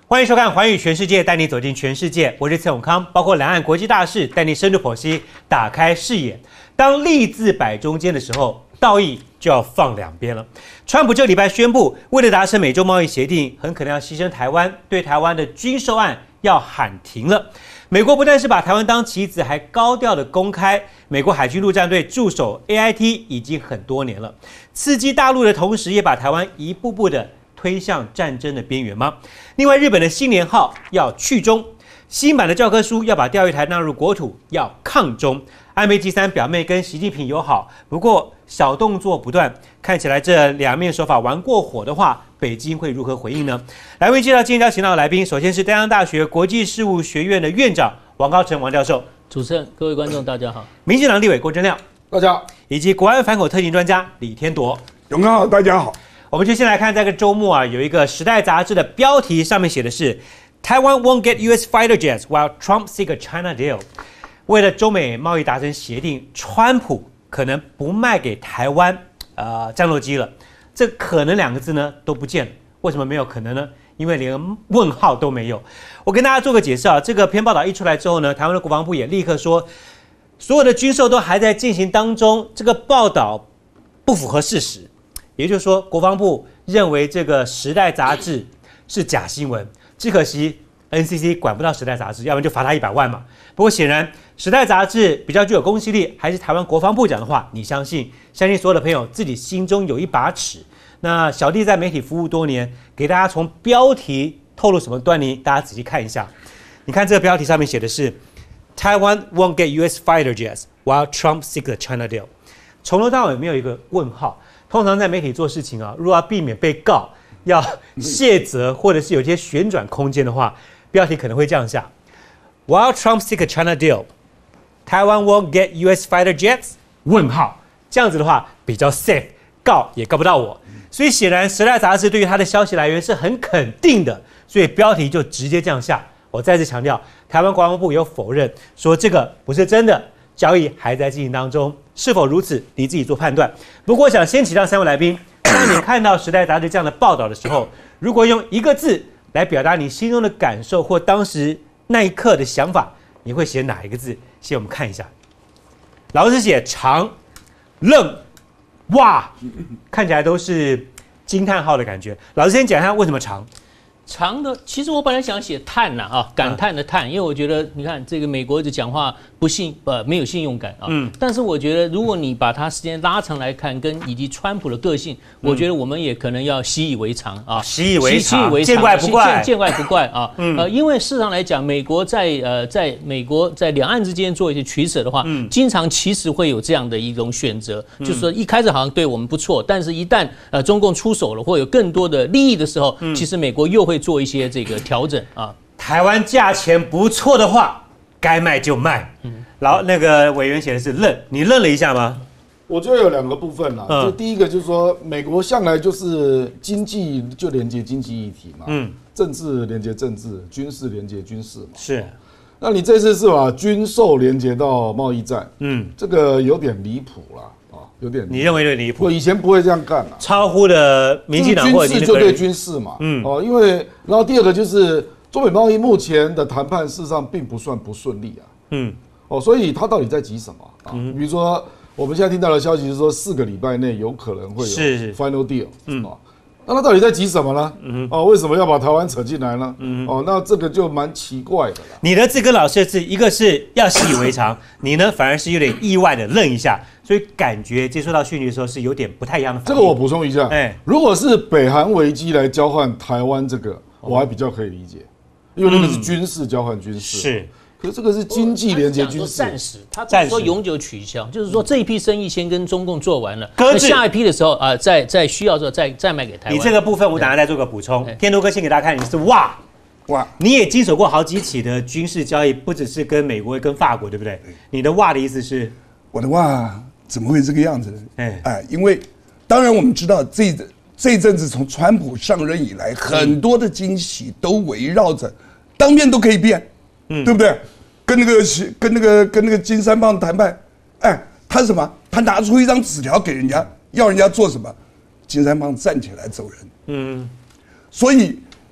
欢迎收看《寰宇全世界》，带你走进全世界。我是蔡永康，包括两岸国际大事，带你深入剖析，打开视野。当利字摆中间的时候，道义就要放两边了。川普这礼拜宣布，为了达成美洲贸易协定，很可能要牺牲台湾，对台湾的军售案要喊停了。美国不但是把台湾当棋子，还高调的公开美国海军陆战队驻守 AIT 已经很多年了，刺激大陆的同时，也把台湾一步步的推向战争的边缘吗？另外，日本的新年号要去中，新版的教科书要把钓鱼台纳入国土，要抗中。安倍晋三表妹跟习近平友好，不过小动作不断，看起来这两面手法玩过火的话，北京会如何回应呢？来为介绍今天邀请到的来宾，首先是丹阳大学国际事务学院的院长王高成王教授， 主持人、各位观众大家好， 民进党立委郭正亮， 大家好， 以及国安反恐特勤专家李天铎， 永康好，大家好。 我们就先来看这个周末啊，有一个《时代》杂志的标题，上面写的是 Taiwan won't get U.S. fighter jets while Trump seek a China deal。为了中美贸易达成协定，川普可能不卖给台湾战斗机了。这可能两个字呢都不见了。为什么没有可能呢？因为连问号都没有。我跟大家做个解释啊，这个篇报道一出来之后呢，台湾的国防部也立刻说，所有的军售都还在进行当中，这个报道不符合事实。也就是说，国防部认为这个《时代》杂志是假新闻，只可惜 NCC 管不到《时代》杂志，要不然就罚他100万嘛。不过显然，《时代》杂志比较具有公信力，还是台湾国防部讲的话，你相信所有的朋友自己心中有一把尺。那小弟在媒体服务多年，给大家从标题透露什么端倪，大家仔细看一下。你看这个标题上面写的是 Taiwan won't get U.S. fighter jets while Trump seeks a China deal， 从头到尾没有一个问号。通常在媒体做事情啊，如果要避免被告、要卸责，或者是有些旋转空间的话，标题可能会这样下 ：While Trump seeks a China deal, Taiwan won't get U.S. fighter jets？ 问号，这样子的话比较 safe， 告也告不到我。所以显然，《时代》杂志对于它的消息来源是很肯定的，所以标题就直接这样下。我再次强调，台湾国防部有否认说这个不是真的。交易还在进行当中，是否如此，你自己做判断。不过，我想先请教三位来宾，当你看到《时代》杂志这样的报道的时候，如果用一个字来表达你心中的感受或当时那一刻的想法，你会写哪一个字？先我们看一下，老师写长、愣、哇，看起来都是惊叹号的感觉。老师先讲一下为什么长。 长的，其实我本来想写叹呐啊，感叹的叹，因为我觉得你看这个美国一直讲话没有信用感啊，但是我觉得如果你把它时间拉长来看，以及川普的个性，我觉得我们也可能要习以为常啊， 习以为常，见怪不怪， 见怪不怪啊，因为事实上来讲，美国在两岸之间做一些取舍的话，经常其实会有这样的一种选择，就是说一开始好像对我们不错，但是一旦中共出手了或有更多的利益的时候，其实美国又会做一些这个调整啊， 台湾价钱不错的话，该卖就卖。然后那个委员写的是愣，你愣了一下吗？ 我觉得有两个部分啦，就第一个就是说，美国向来就是经济就连接经济议题嘛，政治连接政治，军事连接军事嘛。 是， 那你这次是把军售连接到贸易战，这个有点离谱啦。有点， 你认为有点离谱？ 我以前不会这样干啊， 超乎了民进党或者军事就对军事嘛，因为然后第二个就是中美贸易目前的谈判事实上并不算不顺利啊，所以他到底在急什么啊？比如说我们现在听到的消息是说4个礼拜内有可能会有 final deal，那他到底在急什么呢？为什么要把台湾扯进来呢？那这个就蛮奇怪的啦。 你的字跟老师的字，一个是要习以为常，你呢反而是有点意外的愣一下，所以感觉接收到讯息的时候是有点不太一样的反应。 这个我补充一下，如果是北韩危机来交换台湾这个，我还比较可以理解，因为那个是军事交换军事。是。可是这个是经济连接军事， 暂时，他不是说永久取消，就是说这一批生意先跟中共做完了， 那下一批的时候啊，在需要的时候再卖给台湾。 你这个部分我等下再做个补充。天都哥先给大家看，你是哇，你也经手过好几起的军事交易，不只是跟美国、跟法国，对不对？你的哇的意思是？ 我的哇怎么会这个样子呢？因为当然我们知道这一阵子从川普上任以来，很多的惊喜都围绕着当面都可以变。对不对？跟那个金三胖谈判，他什么？他拿出一张纸条给人家，要人家做什么？金三胖站起来走人。所以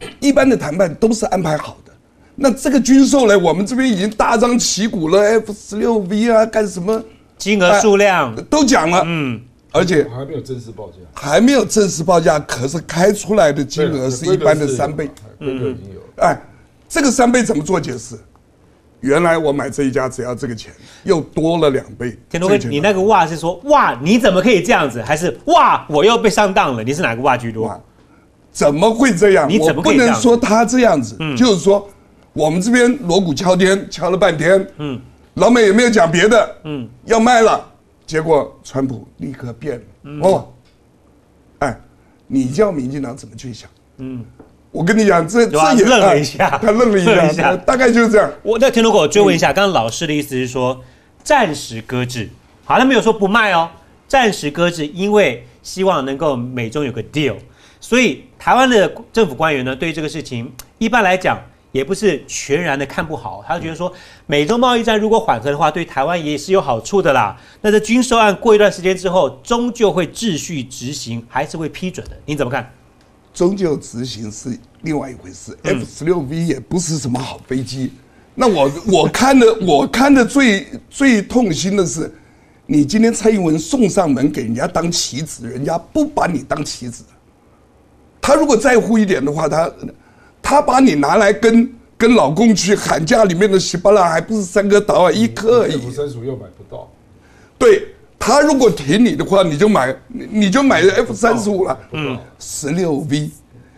一般的谈判都是安排好的。那这个军售呢，我们这边已经大张旗鼓了，F-16V 啊，干什么？ 金额数量都讲了，而且还没有正式报价， 还没有正式报价，可是开出来的金额是一般的3倍， 规格已经有。 哎，这个3倍怎么做解释？原来我买这一家只要这个钱，又多了2倍。 天多哥，你那个哇是说哇你怎么可以这样子，还是哇我又被上当了？你是哪个哇居多？ 怎么会这样？ 你怎么可以这样？ 我不能说他这样子，就是说我们这边锣鼓敲天，敲了半天，老美也没有讲别的，要卖了，结果川普立刻变了，哎，你叫民进党怎么去想？我跟你讲，这也愣了一下， 他愣了一下，大概就是这样。 那天如果我追问一下，刚刚老师的意思是说暂时搁置，好，他没有说不卖哦，暂时搁置，因为希望能够美中有个 deal， 所以台湾的政府官员呢，对于这个事情一般来讲也不是全然的看不好，他觉得说美中贸易战如果缓和的话，对台湾也是有好处的啦。那这军售案过一段时间之后，终究会秩序执行，还是会批准的，你怎么看？ 终究执行是另外一回事。F-16V 也不是什么好飞机。那我看的最痛心的是，你今天蔡英文送上门给人家当棋子，人家不把你当棋子。他如果在乎一点的话，他把你拿来跟老公去喊价里面的西巴拉，还不是3颗岛啊，1颗而已。 F-35又买不到。 对。他如果挺你的话，你就买 F-35了。16V，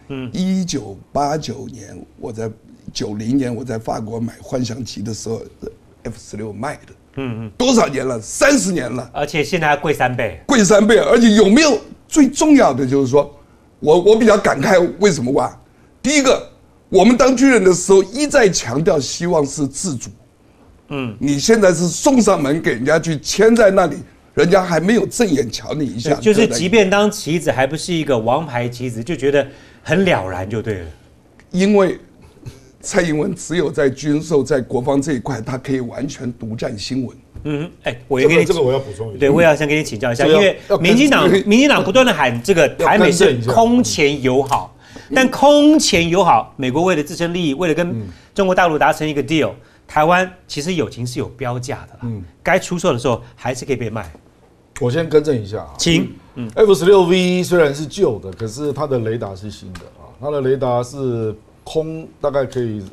1989年我在90年我在法国买幻象级的时候 ，F-16卖的。多少年了？30年了。 而且现在还贵3倍。 贵3倍，而且有没有最重要的就是说，我比较感慨，为什么哇？第一个，我们当军人的时候一再强调希望是自主。你现在是送上门给人家去签在那里。人家还没有正眼瞧你一下， 就是即便当棋子还不是一个王牌棋子，就觉得很了然就对了。 因为蔡英文只有在军售、在国防这一块，他可以完全独占新闻。 我也给你这个我要补充一下， 对，我也要先跟你请教一下，因为民进党不断的喊这个台美是空前友好，但空前友好，美国为了自身利益，为了跟中国大陆达成一个 deal， 台湾其实友情是有标价的啦，该出售的时候还是可以被卖。 我先更正一下， 请 F-16V 虽然是旧的，可是它的雷达是新的啊，它的雷达是空大概可以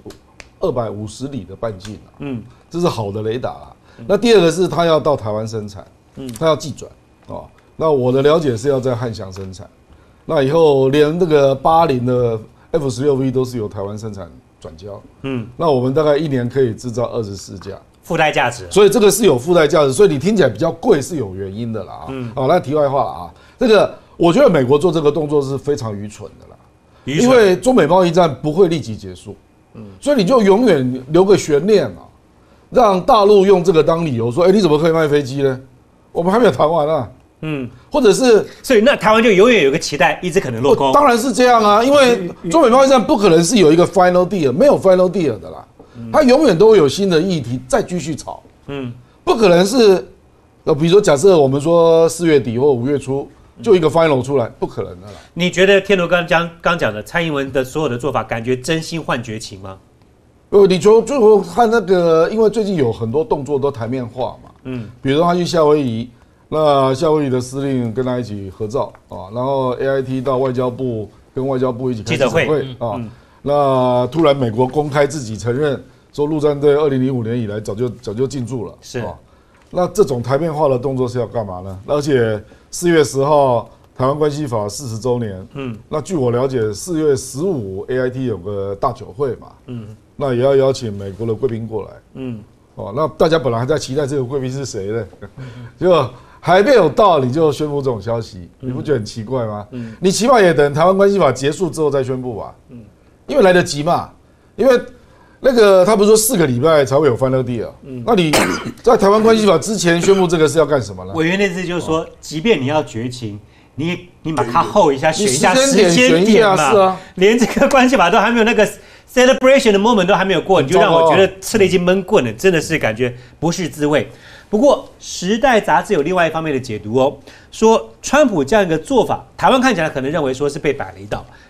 250里的半径这是好的雷达啦。那第二个是它要到台湾生产，它要技转啊。那我的了解是要在汉翔生产，那以后连这个80的 F-16V 都是由台湾生产转交，那我们大概1年可以制造24架。 附带价值， 所以这个是有附带价值，所以你听起来比较贵是有原因的啦好，那题外话了啊，这个我觉得美国做这个动作是非常愚蠢的啦，因为中美贸易战不会立即结束，所以你就永远留个悬念啊，让大陆用这个当理由说，你怎么可以卖飞机呢？我们还没有谈完啊，或者是， 所以那台湾就永远有个期待，一直可能落空。 当然是这样啊，因为中美贸易战不可能是有一个 final deal， 没有 final deal 的啦。它永远都会有新的议题再继续炒，不可能是，比如说假设我们说4月底或5月初就一个 final 出来，不可能的啦。 你觉得天罗刚讲的蔡英文的所有的做法，感觉真心换绝情吗？ 你就看那个，因为最近有很多动作都台面化嘛，比如说他去夏威夷，那夏威夷的司令跟他一起合照啊，然后 AIT 到外交部跟外交部一起开记者会啊。那突然美国公开自己承认说陆战队2005年以来早就进驻了， 是啊。 那这种台面化的动作是要干嘛呢？而且4月10号台湾关系法40周年，那据我了解4月15 AIT 有个大酒会嘛，那也要邀请美国的贵宾过来，那大家本来还在期待这个贵宾是谁呢？就还没有到你就宣布这种消息，你不觉得很奇怪吗？你起码也等台湾关系法结束之后再宣布吧，因为来得及嘛，因为那个他不是说4个礼拜才会有 final deal，那你在台湾关系法之前宣布这个是要干什么呢？ 委员的意思就是说，即便你要绝情，你把它后一下，选一下时间点嘛， 是啊， 连这个关系法都还没有那个 celebration 的 moment 都还没有过，你就让我觉得吃了一斤闷棍了，真的是感觉不是滋味。不过，《时代》杂志有另外一方面的解读哦，说川普这样一个做法，台湾看起来可能认为说是被摆了一道，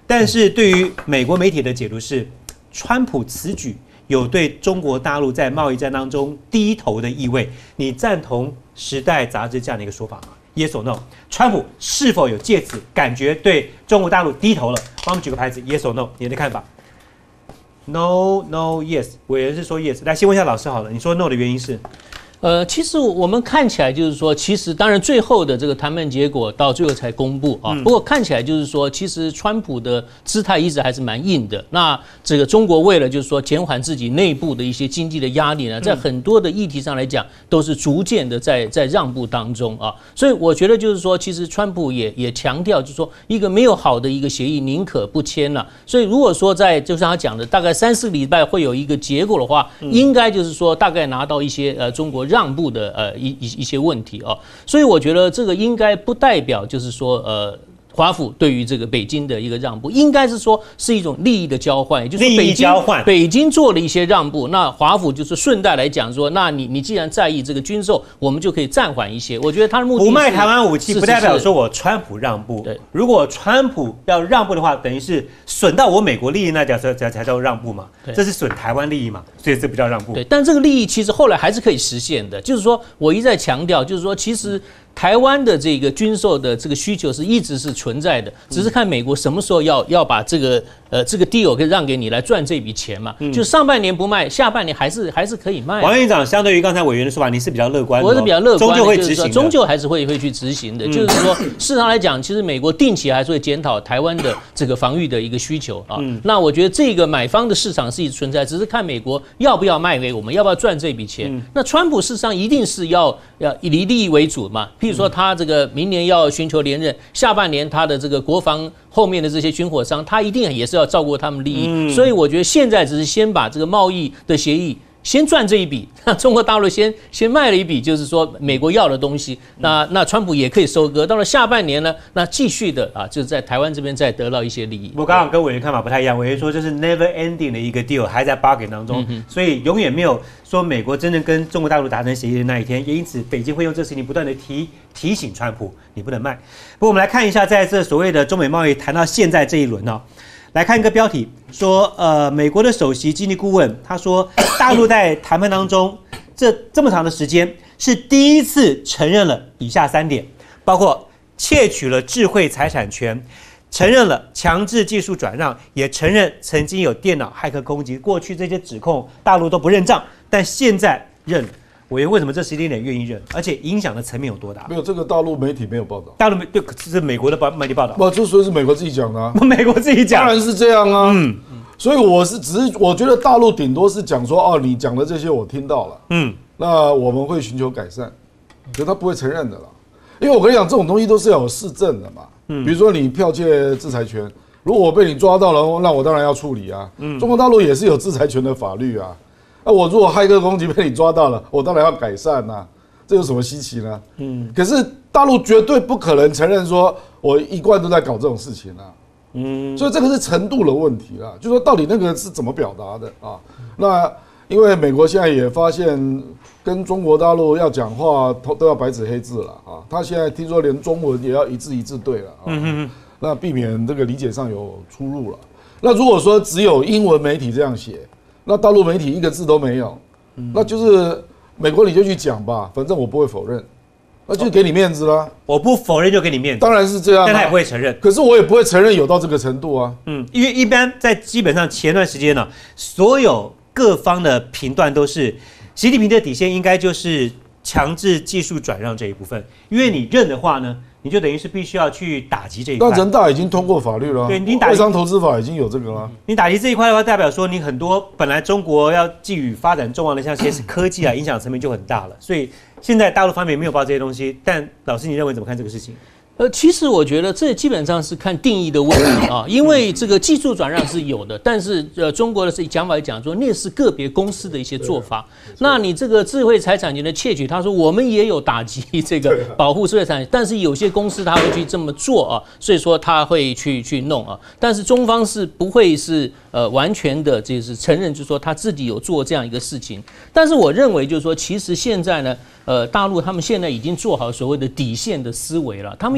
但是对于美国媒体的解读是，川普此举有对中国大陆在贸易战当中低头的意味。你赞同《时代》杂志这样的一个说法吗 ？Yes or no？ 川普是否有借此感觉对中国大陆低头了？帮我们举个牌子 ，Yes or no？ 你的看法 ？No No Yes， 委员是说 Yes。来，先问一下老师好了，你说 No 的原因是？ 其实我们看起来就是说，其实当然最后的这个谈判结果到最后才公布啊。不过看起来就是说，其实川普的姿态一直还是蛮硬的。那这个中国为了就是说减缓自己内部的一些经济的压力呢，在很多的议题上来讲，都是逐渐的在让步当中啊。所以我觉得就是说，其实川普也强调，就是说一个没有好的一个协议，宁可不签了。所以如果说就像他讲的，大概3-4个礼拜会有一个结果的话，应该就是说大概拿到一些中国让步的一些问题啊，所以我觉得这个应该不代表就是说华府对于这个北京的一个让步，应该是说是一种利益的交换，也就是北京做了一些让步，那华府就是顺带来讲说，那你既然在意这个军售，我们就可以暂缓一些。我觉得他的目的不卖台湾武器，不代表说我川普让步。 对， 如果川普要让步的话，等于是损到我美国利益，那才叫让步嘛。这是损台湾利益嘛，所以这不叫让步。 对，但这个利益其实后来还是可以实现的，就是说我一再强调，就是说其实台湾的这个军售的这个需求一直是存在的，只是看美国什么时候要把这个deal 可以让给你来赚这笔钱嘛。就上半年不卖，下半年还是可以卖。 王院长相对于刚才委员的说法，你是比较乐观的。 我是比较乐观的， 终究会执行的， 终究还是会去执行的。就是说，事实上来讲，其实美国定期还是会检讨台湾的这个防御的一个需求啊。那我觉得这个买方的市场是一直存在，只是看美国要不要卖给我们，要不要赚这笔钱。那川普事实上一定是要以利益为主嘛。譬如说，他这个明年要寻求连任，下半年他的这个国防后面的这些军火商，他一定也是要照顾他们利益。所以我觉得现在只是先把这个贸易的协议先赚这一笔，那中国大陆先卖了一笔，就是说美国要的东西，那川普也可以收割。到了下半年呢，那继续的就是在台湾这边再得到一些利益。 我刚刚跟委员看法不太一样，委员说这是 never ending 的一个 deal， 还在 bargain 当中，所以永远没有说美国真正跟中国大陆达成协议的那一天，也因此北京会用这事情不断的提醒川普，你不能卖。不过我们来看一下，在这所谓的中美贸易谈到现在这一轮哦。来看一个标题，说美国的首席经济顾问他说，大陆在谈判当中这么长的时间是第一次承认了以下3点，包括窃取了智慧财产权，承认了强制技术转让，也承认曾经有电脑骇客攻击。过去这些指控大陆都不认账，但现在认了。委员为什么这时间点愿意认？而且影响的层面有多大？ 没有，这个大陆媒体没有报道。 大陆对，是美国的媒体报道。 不，这所以是美国自己讲的啊。 美国自己讲， 当然是这样啊。所以我觉得大陆顶多是讲说，你讲的这些我听到了。那我们会寻求改善，可是他不会承认的啦。因为我跟你讲，这种东西都是要有事证的嘛。比如说你剽窃制裁权，如果我被你抓到了，那我当然要处理啊。中国大陆也是有制裁权的法律啊。那我如果骇客攻击被你抓到了，我当然要改善啊，这有什么稀奇呢？可是大陆绝对不可能承认说我一贯都在搞这种事情啊。所以这个是程度的问题啦，就说到底那个是怎么表达的啊？那因为美国现在也发现跟中国大陆要讲话都要白纸黑字了啊，他现在听说连中文也要一字一字对了啊，那避免这个理解上有出入了。那如果说只有英文媒体这样写，那大陆媒体一个字都没有，那就是美国你就去讲吧，反正我不会否认，那就给你面子啦。 我不否认就给你面子， 当然是这样， 但他也不会承认。 可是我也不会承认有到这个程度啊。 因为一般在基本上前段时间呢，所有各方的评断都是习近平的底线应该就是强制技术转让这一部分，因为你认的话呢，你就等于是必须要去打击这一块。 那人大已经通过法律了， 对，你外商投资法已经有这个了。 你打击这一块的话，代表说你很多本来中国要寄予发展重要的像些科技啊，影响层面就很大了。所以现在大陆方面没有报这些东西，但老师你认为怎么看这个事情？ 其实我觉得这基本上是看定义的问题啊，因为这个技术转让是有的，但是中国的讲法讲说那是个别公司的一些做法。那你这个智慧财产权的窃取，他说我们也有打击这个保护智慧财产权，但是有些公司他会去这么做啊，所以说他会去弄啊。但是中方是不会是完全的就是承认，就是说他自己有做这样一个事情。但是我认为就是说，其实现在呢，大陆他们现在已经做好所谓的底线的思维了，他们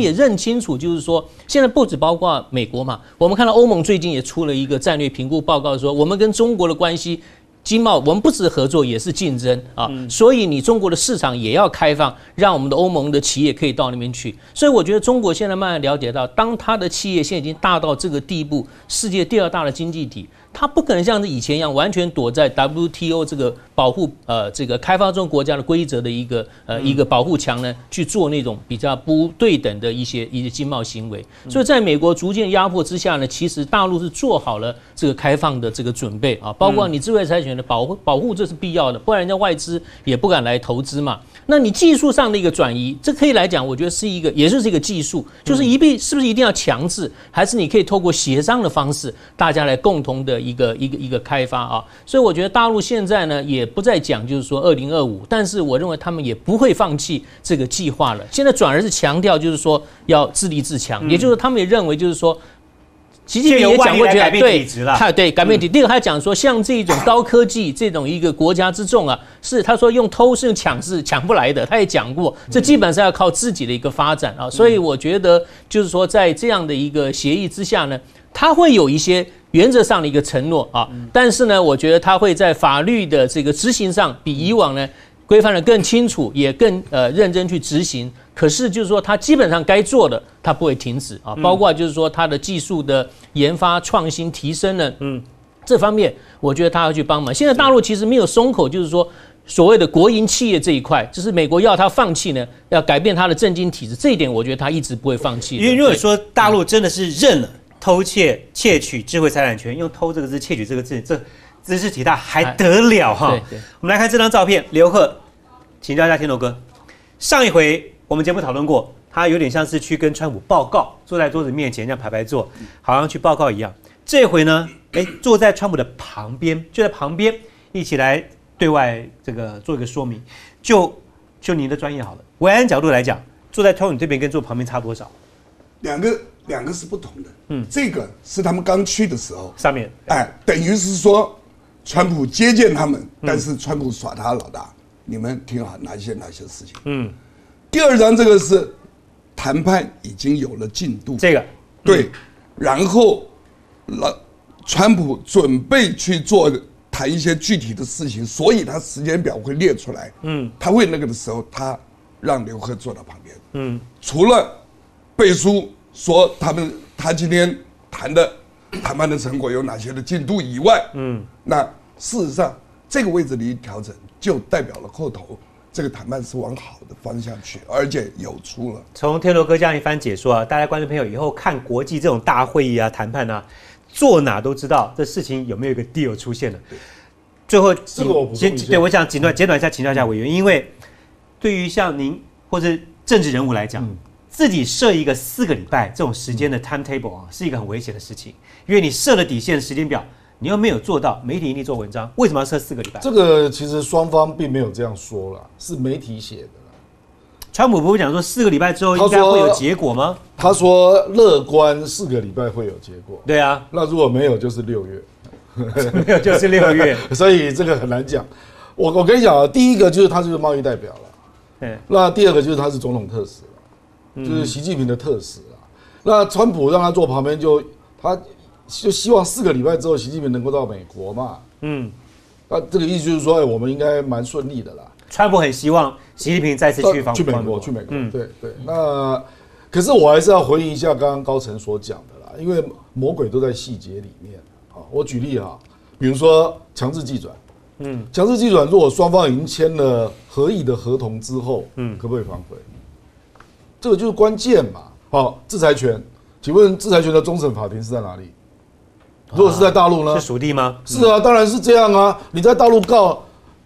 也认清楚，就是说现在不只包括美国嘛，我们看到欧盟最近也出了一个战略评估报告，说我们跟中国的关系。经贸我们不只合作，也是竞争啊，所以你中国的市场也要开放，让我们的欧盟的企业可以到那边去。所以我觉得中国现在慢慢了解到，当它的企业现在已经大到这个地步，世界第2大的经济体，它不可能像是以前一样完全躲在 WTO 这个保护这个开发中国家的规则的一个保护墙呢，去做那种比较不对等的一些经贸行为。所以在美国逐渐压迫之下呢，其实大陆是做好了这个开放的这个准备啊，包括你智慧财产权的保护这是必要的，不然人家外资也不敢来投资嘛。那你技术上的一个转移，这可以来讲，我觉得是一个，也就是一个技术，就是是不是一定要强制，还是你可以透过协商的方式，大家来共同的一个开发啊。所以我觉得大陆现在呢也不再讲就是说2025，但是我认为他们也不会放弃这个计划了。现在转而是强调就是说要自立自强，也就是他们也认为就是说。习近平也讲过， 改变体质了， 对改变体。第二个，他讲说，像这种高科技这种一个国家之重啊，是他说用偷是用抢是抢不来的。他也讲过，这基本上要靠自己的一个发展啊。所以我觉得，就是说在这样的一个协议之下呢，他会有一些原则上的一个承诺啊，但是呢，我觉得他会在法律的这个执行上比以往呢规范的更清楚，也更认真去执行。可是就是说，它基本上该做的，它不会停止啊，包括就是说它的技术的研发、创新、提升呢，这方面我觉得它要去帮忙。现在大陆其实没有松口，就是说所谓的国营企业这一块，就是美国要它放弃呢，要改变它的政经体制，这一点我觉得它一直不会放弃。 因为如果说大陆真的是认了偷窃、窃取智慧财产权，用偷这个字、窃取这个字，这姿势体大还得了哈？我们来看这张照片，刘贺，请教一下天龙哥，上一回。我们节目讨论过，他有点像是去跟川普报告，坐在桌子面前这样排坐，好像去报告一样。这回呢，坐在川普的旁边，就在旁边一起来对外这个做一个说明。就您的专业好了，维安角度来讲，坐在川普这边跟坐旁边差多少？ 两个是不同的。这个是他们刚去的时候， 上面等于是说，川普接见他们，但是川普耍他老大，你们听好哪些事情。第2张这个是谈判已经有了进度， 这个对，然后川普准备去谈一些具体的事情，所以他时间表会列出来。他会那个的时候，他让刘贺坐到旁边。除了背书说他今天谈判的成果有哪些的进度以外，那事实上这个位置的一调整就代表了后头。这个谈判是往好的方向去，而且有出了。 从天罗哥这样一番解说啊，大家观众朋友以后看国际这种大会议啊、谈判啊，坐哪都知道这事情有没有一个 deal 出现了。最后， 这个我想简短一下请教一下委员，因为对于像您或者政治人物来讲，自己设一个4个礼拜这种时间的 timetable 啊，是一个很危险的事情，因为你设了底线时间表。你又没有做到，媒体一定做文章，为什么要设4个礼拜？ 这个其实双方并没有这样说啦，是媒体写的啦。 川普不是讲说4个礼拜之后应该会有结果吗？ 他说乐观4个礼拜会有结果。 对啊， 那如果没有就是6月， 没有就是6月， 所以这个很难讲。我跟你讲啊，第一个就是他是贸易代表了，那第2个就是他是总统特使了，就是习近平的特使了。那川普让他坐旁边他就希望4个礼拜之后，习近平能够到美国嘛。那这个意思就是说，我们应该蛮顺利的啦。 川普很希望习近平再次去美国。对。那可是我还是要回应一下刚刚高层所讲的啦，因为魔鬼都在细节里面。我举例哈，比如说强制技转。强制技转，如果双方已经签了合意的合同之后，可不可以反悔？这个就是关键嘛。好，制裁权，请问制裁权的终审法庭是在哪里？如果是在大陆呢？ 是属地吗？ 是啊，当然是这样啊。你在大陆告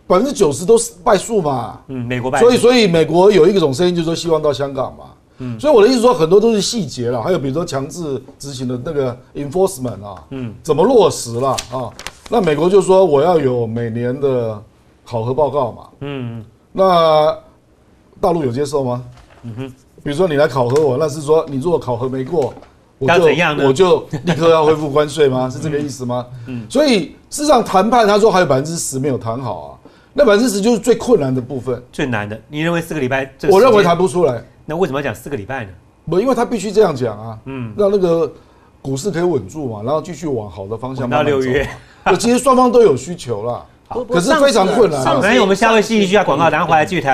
90%都是败诉嘛。 美国败诉。 所以美国有一种声音，就是说希望到香港嘛。所以我的意思说，很多都是细节了，还有比如说强制执行的那个 enforcement 啊，怎么落实了啊？那美国就说我要有每年的考核报告嘛。那大陆有接受吗？比如说你来考核我，那是说你如果考核没过。我就立刻要恢复关税吗？是这个意思吗？所以事实上谈判，他说还有10%没有谈好啊，那10%就是最困难的部分， 最难的。你认为4个礼拜？ 我认为谈不出来。 那为什么要讲4个礼拜呢？ 不，因为他必须这样讲啊，让那个股市可以稳住嘛，然后继续往好的方向慢慢走。 到6月， 其实双方都有需求啦，可是非常困难。 反正我们下回继续下广告，然后回来继续谈。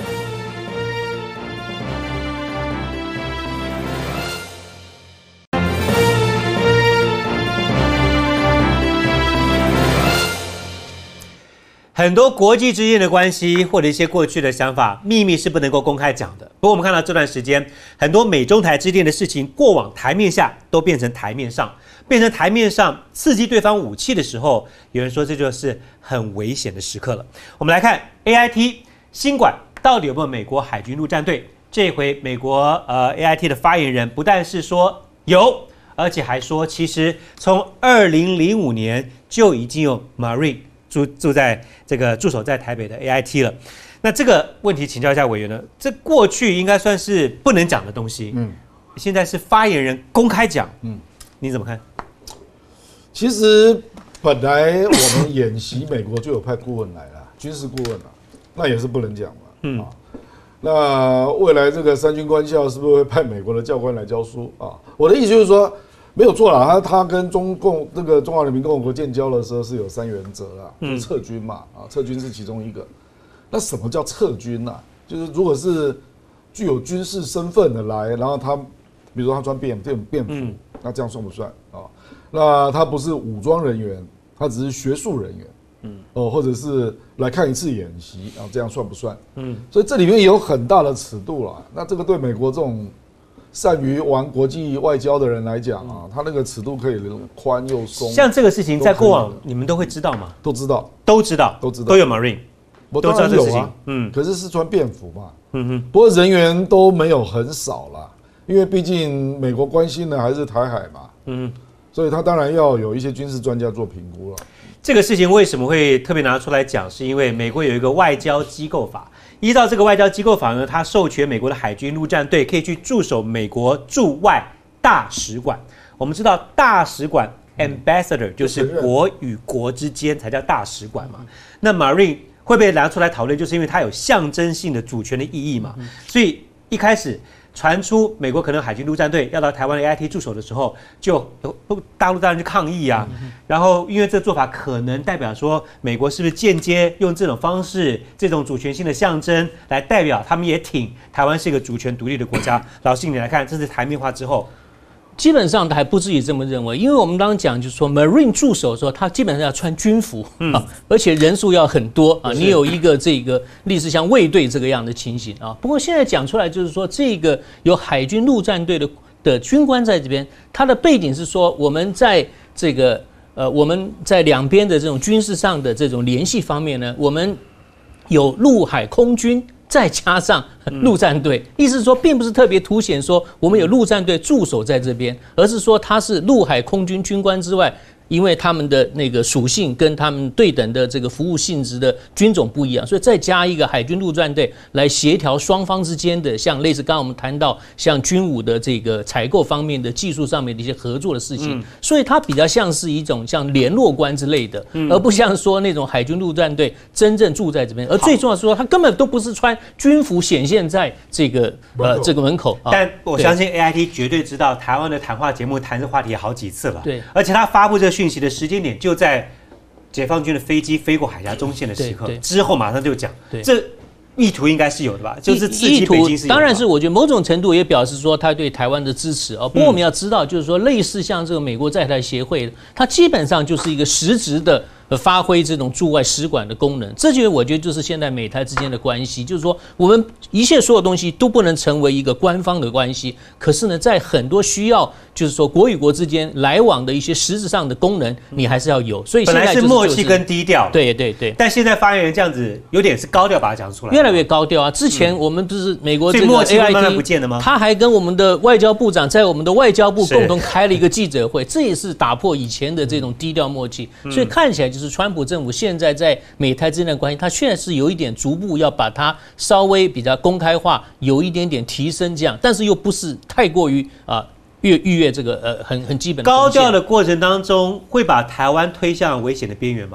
很多国际之间的关系或者一些过去的想法，秘密是不能够公开讲的。不过我们看到这段时间，很多美中台之间的事情，过往台面下都变成台面上，变成台面上刺激对方武器的时候，有人说这就是很危险的时刻了。我们来看 AIT 新馆到底有没有美国海军陆战队？这回美国AIT 的发言人不但是说有，而且还说其实从2005年就已经有 Marine。驻守在台北的 AIT 了，那这个问题请教一下委员呢？这过去应该算是不能讲的东西，现在是发言人公开讲，你怎么看？其实本来我们演习美国就有派顾问来了，军事顾问了，那也是不能讲嘛，那未来这个三军官校是不是会派美国的教官来教书啊？我的意思就是说。没有错啦，他跟中华人民共和国建交的时候是有3原则啦，就是撤军嘛，撤军是其中一个。那什么叫撤军呢？就是如果是具有军事身份的来，然后他比如说他穿便服，那这样算不算啊？那他不是武装人员，他只是学术人员，或者是来看一次演习，然后这样算不算？所以这里面有很大的尺度啦。那这个对美国这种善于玩国际外交的人来讲啊，他那个尺度可以宽又松。 像这个事情在过往你们都会知道吗？ 都知道， 都有 Marine， 都知道这个事情。可是是穿便服嘛，不过人员都没有很少啦，因为毕竟美国关心的还是台海嘛，所以他当然要有一些军事专家做评估了。 这个事情为什么会特别拿出来讲？是因为美国有一个外交机构法。依照这个外交机构法呢，它授权美国的海军陆战队可以去驻守美国驻外大使馆。我们知道大使馆 ambassador 就是国与国之间才叫大使馆嘛。那 Marine 会被拿出来讨论，就是因为它有象征性的主权的意义嘛。所以一开始传出美国可能海军陆战队要到台湾的 AIT 驻守的时候，就大陆当然就抗议啊。然后因为这做法可能代表说，美国是不是间接用这种方式，这种主权性的象征来代表他们也挺台湾是一个主权独立的国家。老师，你来看，这是台面化之后。 基本上还不至于这么认为，因为我们刚刚讲就是说 ，Marine 驻守的时候，他基本上要穿军服而且人数要很多啊。你有一个这个类似像卫队这个样的情形啊。不过现在讲出来就是说，这个有海军陆战队的军官在这边，他的背景是说，我们在这个我们在两边的这种军事上的这种联系方面呢，我们有陆海空军。再加上陆战队，意思是说，并不是特别凸显说我们有陆战队驻守在这边，而是说他是陆海空军军官之外，因为他们的那个属性跟他们对等的这个服务性质的军种不一样，所以再加一个海军陆战队来协调双方之间的，像类似刚刚我们谈到像军武的这个采购方面的技术上面的一些合作的事情，所以它比较像是一种像联络官之类的，而不像说那种海军陆战队真正住在这边。而最重要的是说，他根本都不是穿军服显现在这个这个门口。 但我相信 AIT 绝对知道台湾的谈话节目谈这话题好几次了， 对， 而且他发布这个讯息的时间点就在解放军的飞机飞过海峡中线的时刻之后，马上就讲，这意图应该是有的吧？就是刺激北京是有的。 当然是我觉得某种程度也表示说他对台湾的支持啊。不过我们要知道，就是说类似像这个美国在台协会，它基本上就是一个实质的。发挥这种驻外使馆的功能，这就我觉得就是现在美台之间的关系，就是说我们一切所有东西都不能成为一个官方的关系，可是呢，在很多需要就是说国与国之间来往的一些实质上的功能，你还是要有。所以现在本来是默契跟低调， 对对对。 但现在发言人这样子有点是高调把它讲出来， 越来越高调啊！之前我们不是美国这个 AIT 慢慢不见了吗？ 他还跟我们的外交部长在我们的外交部共同开了一个记者会，这也是打破以前的这种低调默契。所以看起来就是川普政府现在在美台之间的关系，它确实是有一点逐步要把它稍微比较公开化，有一点点提升这样，但是又不是太过于逾越这个很基本的高调的过程当中，会把台湾推向危险的边缘吗？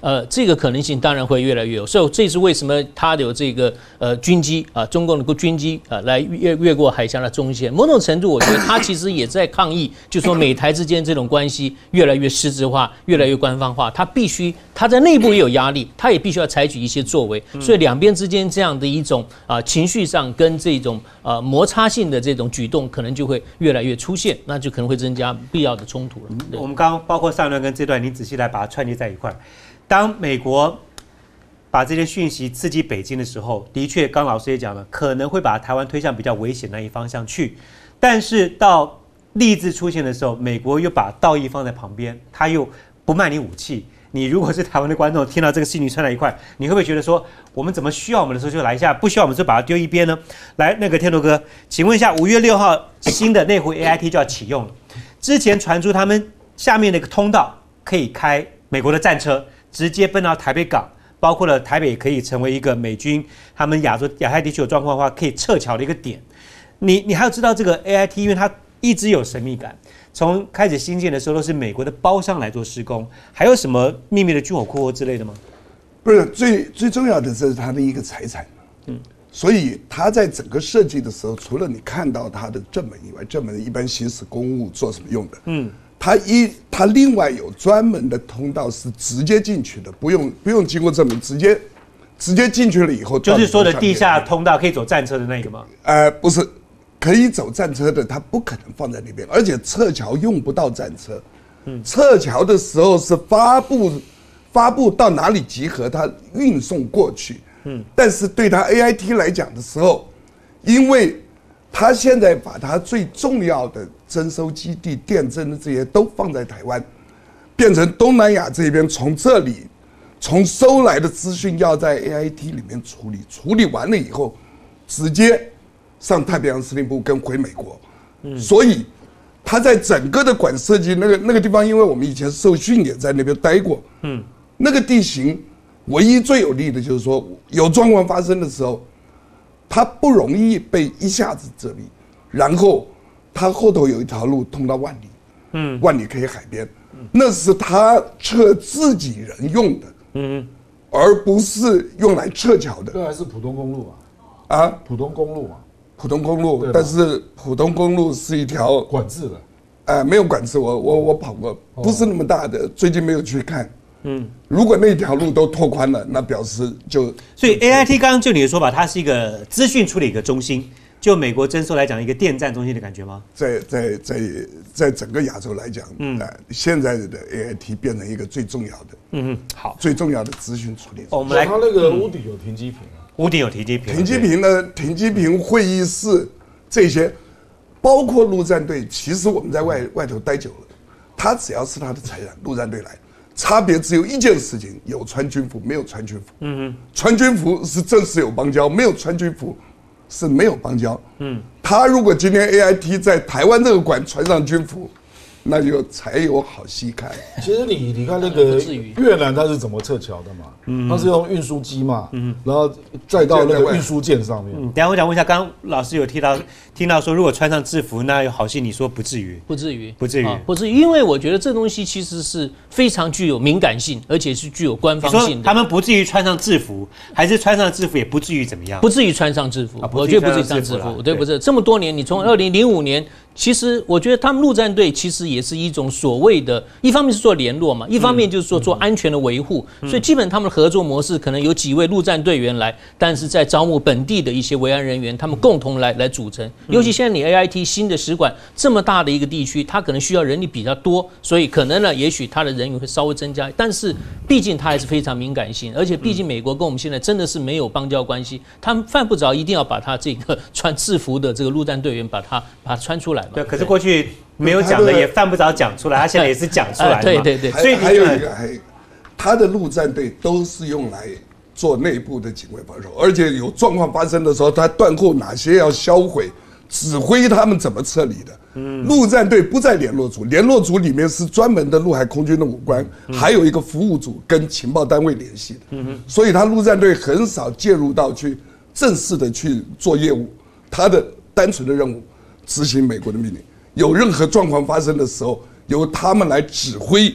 这个可能性当然会越来越有。所以这是为什么它有这个军机啊，中共的军机来越过海峡的中线。某种程度，我觉得它其实也在抗议，就说美台之间这种关系越来越实质化，越来越官方化。它在内部也有压力，它也必须要采取一些作为。所以两边之间这样的一种情绪上跟这种摩擦性的这种举动，可能就会越来越出现，那就可能会增加必要的冲突了。 我们刚刚包括上一段跟这段，你仔细来把它串接在一块儿。当美国把这些讯息刺激北京的时候，的确，刚老师也讲了，可能会把台湾推向比较危险那一方向去。但是到利字出现的时候，美国又把道义放在旁边，他又不卖你武器。你如果是台湾的观众，听到这个信息串在一块，你会不会觉得说，我们怎么需要我们的时候就来一下，不需要我们就把它丢一边呢？来，那个天罗哥，请问一下，5月6号新的内湖 AIT 就要启用了，之前传出他们下面的一个通道可以开美国的战车。直接奔到台北港，包括了台北可以成为一个美军他们亚太地区有状况的话可以撤侨的一个点。你还要知道这个 AIT， 因为它一直有神秘感，从开始兴建的时候都是美国的包商来做施工，还有什么秘密的军火库之类的吗？ 不是，最重要的是它的一个财产。所以它在整个设计的时候，除了你看到它的正门以外，正门一般行使公务做什么用的？它另外有专门的通道是直接进去的，不用经过正门，直接进去了以后， 就是说的地下通道可以走战车的那个吗？ 不是，可以走战车的，它不可能放在那边，而且撤侨用不到战车。撤侨的时候是发布到哪里集合，它运送过去。但是对它 AIT 来讲的时候，因为他现在把他最重要的征收基地、电征的这些都放在台湾，变成东南亚这边从这里收来的资讯要在 AIT 里面处理完了以后，直接上太平洋司令部跟回美国。所以他在整个的管设计那个地方，因为我们以前受训也在那边待过，那个地形唯一最有利的就是说有状况发生的时候。它不容易被一下子遮蔽，然后它后头有一条路通到万里，万里可以海边，那是他撤自己人用的，而不是用来撤侨的。 这还是普通公路啊？普通公路嘛， 普通公路，但是普通公路是一条管制的， 没有管制，我跑过，不是那么大的，最近没有去看。如果那条路都拓宽了，那表示所以 AIT 刚刚就你的说法，它是一个资讯处理一个中心，就美国征收来讲，一个电站中心的感觉吗？ 在整个亚洲来讲，现在的 AIT 变成一个最重要的， 好， 最重要的资讯处理。 我们来，它那个屋顶有停机坪啊， 屋顶有停机坪， 停机坪呢，停机坪、会议室这些，包括陆战队，其实我们在外头待久了，他只要是他的财产，陆战队来。差别只有一件事情：有穿军服，没有穿军服。穿军服是正式有邦交，没有穿军服是没有邦交。他如果今天 AIT 在台湾这个馆穿上军服，那就才有好戏看。 其实你看那个越南它是怎么撤侨的嘛？它是用运输机嘛，然后再到那个运输舰上面。 等一下我想问一下，刚刚老师有听到说，如果穿上制服，那有好戏？你说不至于？ 不至于， 不至于， 不至于，因为我觉得这东西其实是非常具有敏感性，而且是具有官方性的。 他们不至于穿上制服，还是穿上制服也不至于怎么样？ 不至于穿上制服，我觉得不至于穿制服。对，不是这么多年，你从2005年。其实我觉得他们陆战队其实也是一种所谓的，一方面是做联络嘛，一方面就是说做安全的维护，所以基本他们的合作模式可能有几位陆战队员来，但是在招募本地的一些维安人员，他们共同来组成。尤其现在你 AIT 新的使馆这么大的一个地区，它可能需要人力比较多，所以可能呢，也许它的人员会稍微增加，但是毕竟它还是非常敏感性，而且毕竟美国跟我们现在真的是没有邦交关系，他们犯不着一定要把他这个穿制服的这个陆战队员把它穿出来。 对，可是过去没有讲的也犯不着讲出来，他现在也是讲出来的嘛。 对， 所以还有一个，他的陆战队都是用来做内部的警卫防守，而且有状况发生的时候，他断后哪些要销毁，指挥他们怎么撤离的。陆战队不在联络组，联络组里面是专门的陆海空军的武官，还有一个服务组跟情报单位联系的。所以他陆战队很少介入到去正式的去做业务，他的单纯的任务。执行美国的命令，有任何状况发生的时候，由他们来指挥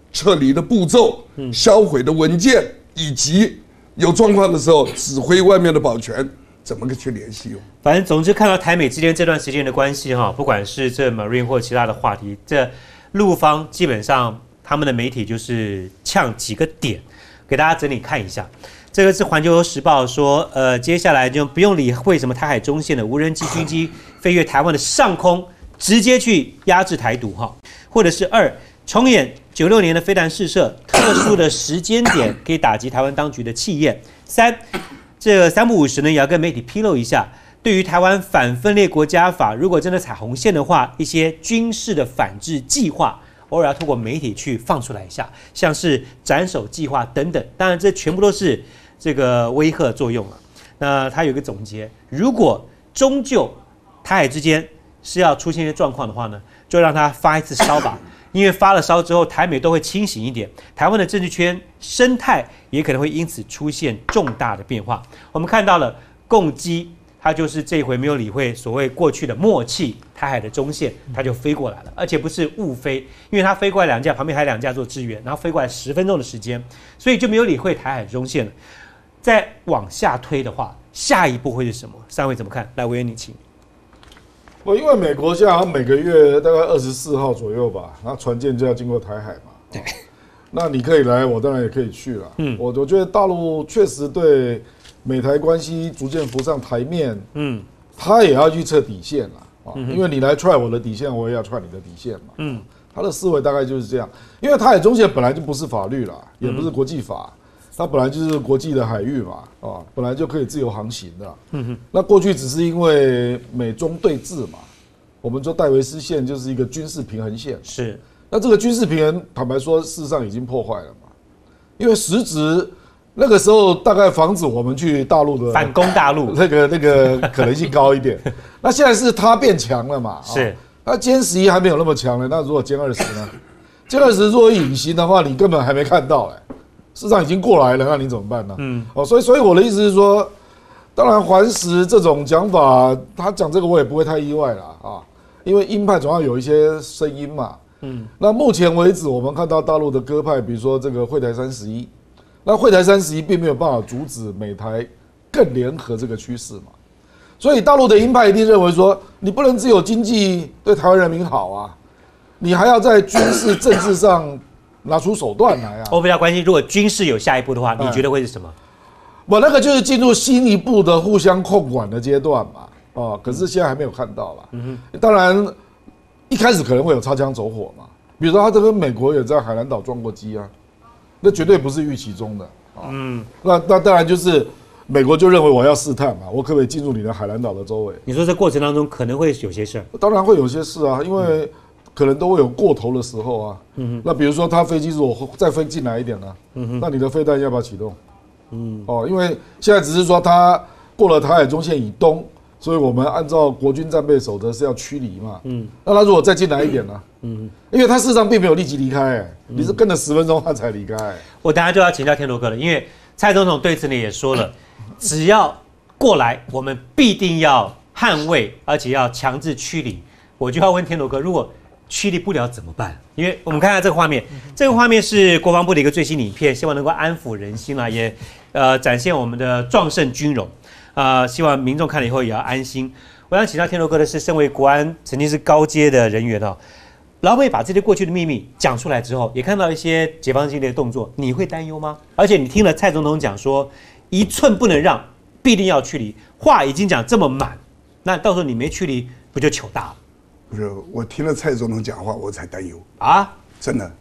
撤离的步骤、销毁的文件，以及有状况的时候指挥外面的保全，怎么去联系？ 反正总之看到台美之间这段时间的关系哈，不管是这 Marine 或其他的话题，这陆方基本上他们的媒体就是呛几个点，给大家整理看一下。这个是环球时报说，接下来就不用理会什么台海中线的无人机军机飞越台湾的上空，直接去压制台独哈，或者是2重演96年的飞弹试射，特殊的时间点可以打击台湾当局的气焰。3这个3不5时呢，也要跟媒体披露一下，对于台湾反分裂国家法，如果真的踩红线的话，一些军事的反制计划。偶尔要透过媒体去放出来一下，像是斩首计划等等，当然这全部都是这个威吓作用了。那他有一个总结，如果终究台海之间是要出现一些状况的话呢，就让他发一次烧吧，因为发了烧之后，台美都会清醒一点，台湾的政治圈生态也可能会因此出现重大的变化。我们看到了共机。他就是这一回没有理会所谓过去的默契，台海的中线，他就飞过来了，而且不是误飞，因为他飞过来2架，旁边还有2架做支援，然后飞过来10分钟的时间，所以就没有理会台海中线了。再往下推的话，下一步会是什么？三位怎么看？来，委员你请。 因为美国现在好像每个月大概24号左右吧，然后船舰就要经过台海嘛。对。那你可以来，我当然也可以去了。我觉得大陆确实对。美台关系逐渐浮上台面，他也要去测底线了啊，因为你来踹我的底线，我也要踹你的底线嘛，他的思维大概就是这样，因为台海中线本来就不是法律啦，也不是国际法，它本来就是国际的海域嘛，啊，本来就可以自由航行的，那过去只是因为美中对峙嘛，我们说戴维斯线就是一个军事平衡线， 是， 那这个军事平衡，坦白说，事实上已经破坏了嘛，因为实质。那个时候大概防止我们去大陆的反攻大陆， 那个可能性高一点。那现在是他变强了嘛？ 是， 那歼11还没有那么强呢。那如果歼20呢？歼20如果隐形的话，你根本还没看到事实上已经过来了，那你怎么办呢？所以我的意思是说，当然环时这种讲法，他讲这个我也不会太意外了啊，因为鹰派总要有一些声音嘛。那目前为止，我们看到大陆的鸽派，比如说这个惠台31。那惠台31并没有办法阻止美台更联合这个趋势嘛，所以大陆的鹰派一定认为说，你不能只有经济对台湾人民好啊，你还要在军事政治上拿出手段来啊。 我比较关心，如果军事有下一步的话，你觉得会是什么？ 我那个就是进入新一步的互相控管的阶段嘛，可是现在还没有看到啦。当然一开始可能会有擦枪走火嘛，比如说他这跟美国也在海南岛撞过机啊。那绝对不是预期中的那当然就是美国就认为我要试探嘛，我可不可以进入你的海南岛的周围？你说这过程当中可能会有些事， 当然会有些事啊，因为可能都会有过头的时候啊。那比如说他飞机如果再飞进来一点呢，那你的飞弹要不要启动？因为现在只是说他过了台海中线以东。所以我们按照国军战备守则是要驱离嘛，那他如果再进来一点呢？因为他事实上并没有立即离开，你是跟了10分钟他才离开。 我等下就要请教天罗哥了，因为蔡总统对此呢也说了，只要过来，我们必定要捍卫，而且要强制驱离。我就要问天罗哥，如果驱离不了怎么办？因为我们看看这个画面，这个画面是国防部的一个最新影片，希望能够安抚人心啦，也展现我们的壮盛军容。希望民众看了以后也要安心。我想请教天罗哥的是，身为国安曾经是高阶的人员老美把这些过去的秘密讲出来之后，也看到一些解放军的动作，你会担忧吗？而且你听了蔡总统讲说，一寸不能让，必定要驱离，话已经讲这么满，那到时候你没驱离，不就糗大了？ 不是，我听了蔡总统讲话，我才担忧啊！ 真的，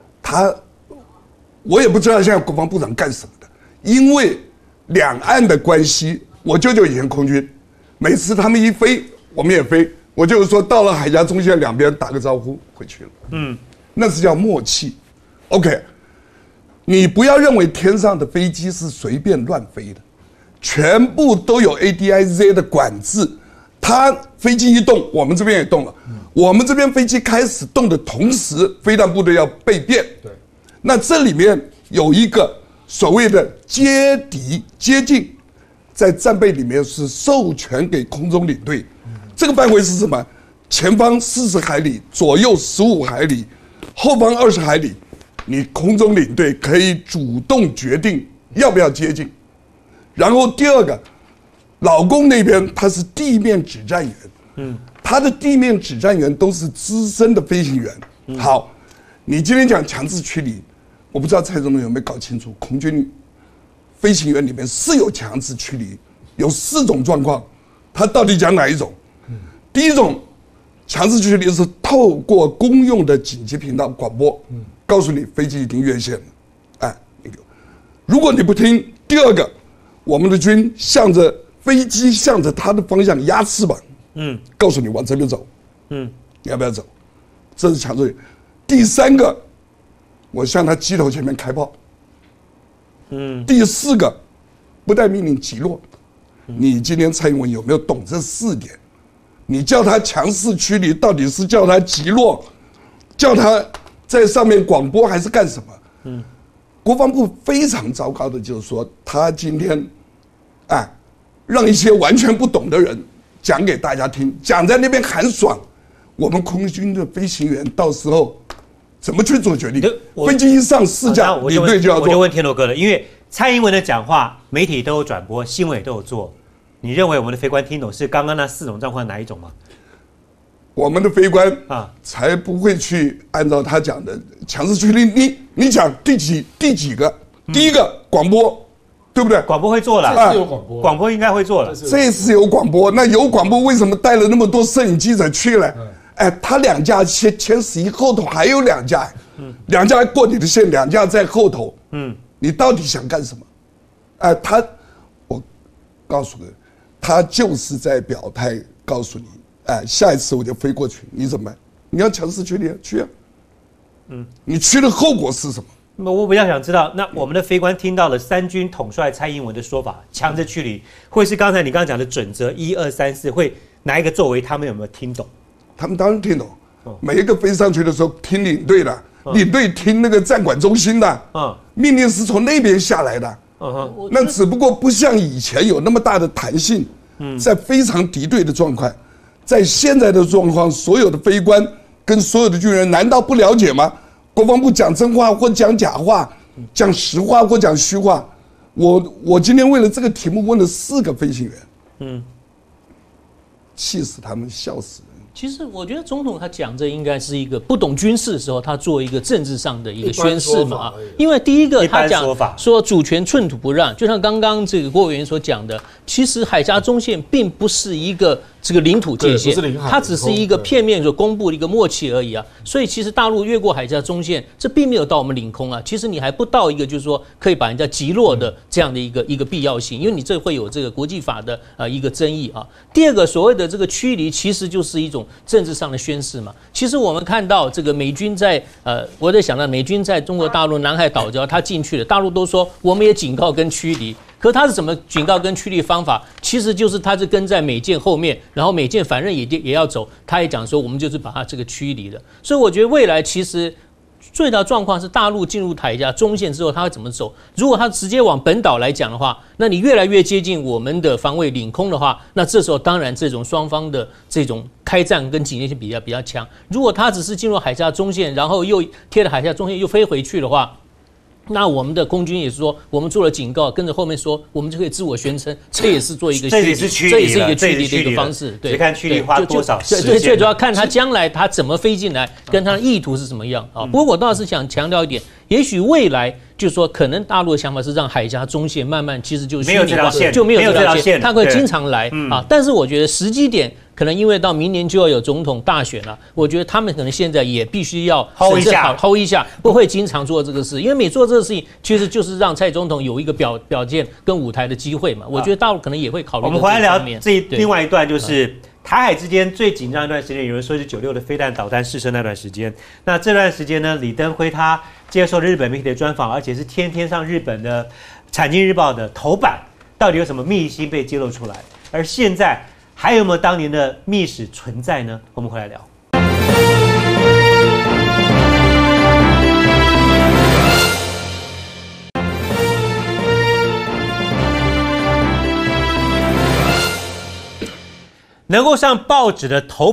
我也不知道现在国防部长干什么的，因为两岸的关系。我舅舅以前空军，每次他们一飞，我们也飞。我就是说，到了海峡中线两边打个招呼回去了。那是叫默契。OK， 你不要认为天上的飞机是随便乱飞的，全部都有 ADIZ 的管制。它飞机一动，我们这边也动了。我们这边飞机开始动的同时，飞弹部队要备变。对，那这里面有一个所谓的接敌接近。在战备里面是授权给空中领队，这个范围是什么？前方40海里，左右15海里，后方20海里， 你空中领队可以主动决定要不要接近。然后第二个，老公那边他是地面指战员，他的地面指战员都是资深的飞行员。好，你今天讲强制驱离，我不知道蔡总统有没有搞清楚，空军飞行员里面是有强制驱离，有4种状况，他到底讲哪一种？第一种，强制驱离是透过公用的紧急频道广播，告诉你飞机已经越线了，哎，如果你不听，第二个，我们的军飞机向着它的方向压翅膀，告诉你往这边走，你要不要走？这是强制。第三个，我向他机头前面开炮，第四个，不带命令击落。你今天蔡英文有没有懂这4点？你叫他强势驱离，到底是叫他击落，叫他在上面广播，还是干什么？国防部非常糟糕的就是说，他今天，让一些完全不懂的人讲给大家听，讲在那边很爽。我们空军的飞行员到时候怎么去做决定？飞机一上4架，领队就要做。 我就问天罗哥了，因为蔡英文的讲话，媒体都有转播，新闻也都有做。你认为我们的飞官听懂是刚刚那4种状况哪一种吗？ 我们的飞官才不会去按照他讲的强制驱离。你讲第几个？第一个广播，对不对？ 广播会做了， 这次有广播， 广播应该会做了。 这次有广播，那有广播为什么带了那么多摄影记者去呢？他2架前11后头还有2架，2架过你的线，2架在后头，你到底想干什么？我告诉你，他就是在表态，告诉你，下一次我就飞过去，你怎么办？你要强势驱离，去啊，你去的后果是什么？ 我比较想知道，那我们的飞官听到了3军统帅蔡英文的说法，强制驱离，会是刚才你刚刚讲的准则1、2、3、4，会哪一个作为？他们有没有听懂？他们当然听懂，每一个飞上去的时候听领队的，领队听那个战管中心的，命令是从那边下来的，那只不过不像以前有那么大的弹性，在非常敌对的状况，在现在的状况，所有的飞官跟所有的军人难道不了解吗？国防部讲真话或讲假话，讲实话或讲虚话。我今天为了这个题目问了4个飞行员，气死他们，笑死人。 其实我觉得总统他讲这应该是一个不懂军事的时候，他做一个政治上的一个宣示嘛。因为第一个他讲说主权寸土不让，就像刚刚这个郭委员所讲的，其实海峡中线并不是一个这个领土界限，它只是一个片面所公布的一个默契而已啊。所以其实大陆越过海峡中线，这并没有到我们领空啊。其实你还不到一个就是说可以把人家击落的这样的一个必要性，因为你这会有这个国际法的一个争议啊。第二个所谓的这个驱离，其实就是一种政治上的宣示嘛。其实我们看到这个美军在我在想到美军在中国大陆南海岛礁他进去了，大陆都说我们也警告跟驱离。可他是怎么警告跟驱离方法？其实就是他是跟在美舰后面，然后美舰反正也要走，他也讲说我们就是把它这个驱离的。所以我觉得未来其实最大状况是大陆进入海峡中线之后，他会怎么走？如果他直接往本岛来讲的话，那你越来越接近我们的防卫领空的话，那这时候当然这种双方的这种开战跟警戒性比较强。如果他只是进入海峡中线，然后又贴着海峡中线又飞回去的话，那我们的空军也是说，我们做了警告，跟着后面说，我们就可以自我宣称，这也是做一个这也是驱离， 这也是一个驱离的一个方式。 对，看驱离花多少时间。 对，最主要看他将来他怎么飞进来，跟他的意图是什么样啊。不过我倒是想强调一点，也许未来就是说，可能大陆的想法是让海峡中线慢慢其实就是没有这条线， 就没有这条线，他会经常来啊。但是我觉得时机点。可能因为到明年就要有总统大选了，我觉得他们可能现在也必须要 hold 一下，不会经常做这个事，因为每做这个事情，其实就是让蔡总统有一个表现跟舞台的机会嘛。我觉得大陆可能也会考虑。 我们回来聊另外一段，就是台海之间最紧张一段时间，有人说是96的飞弹导弹试射那段时间。那这段时间呢，李登辉他接受了日本媒体的专访，而且是天天上日本的《产经日报》的头版，到底有什么秘辛被揭露出来？而现在。还有没有当年的密史存在呢？我们回来聊。能够上报纸的头版，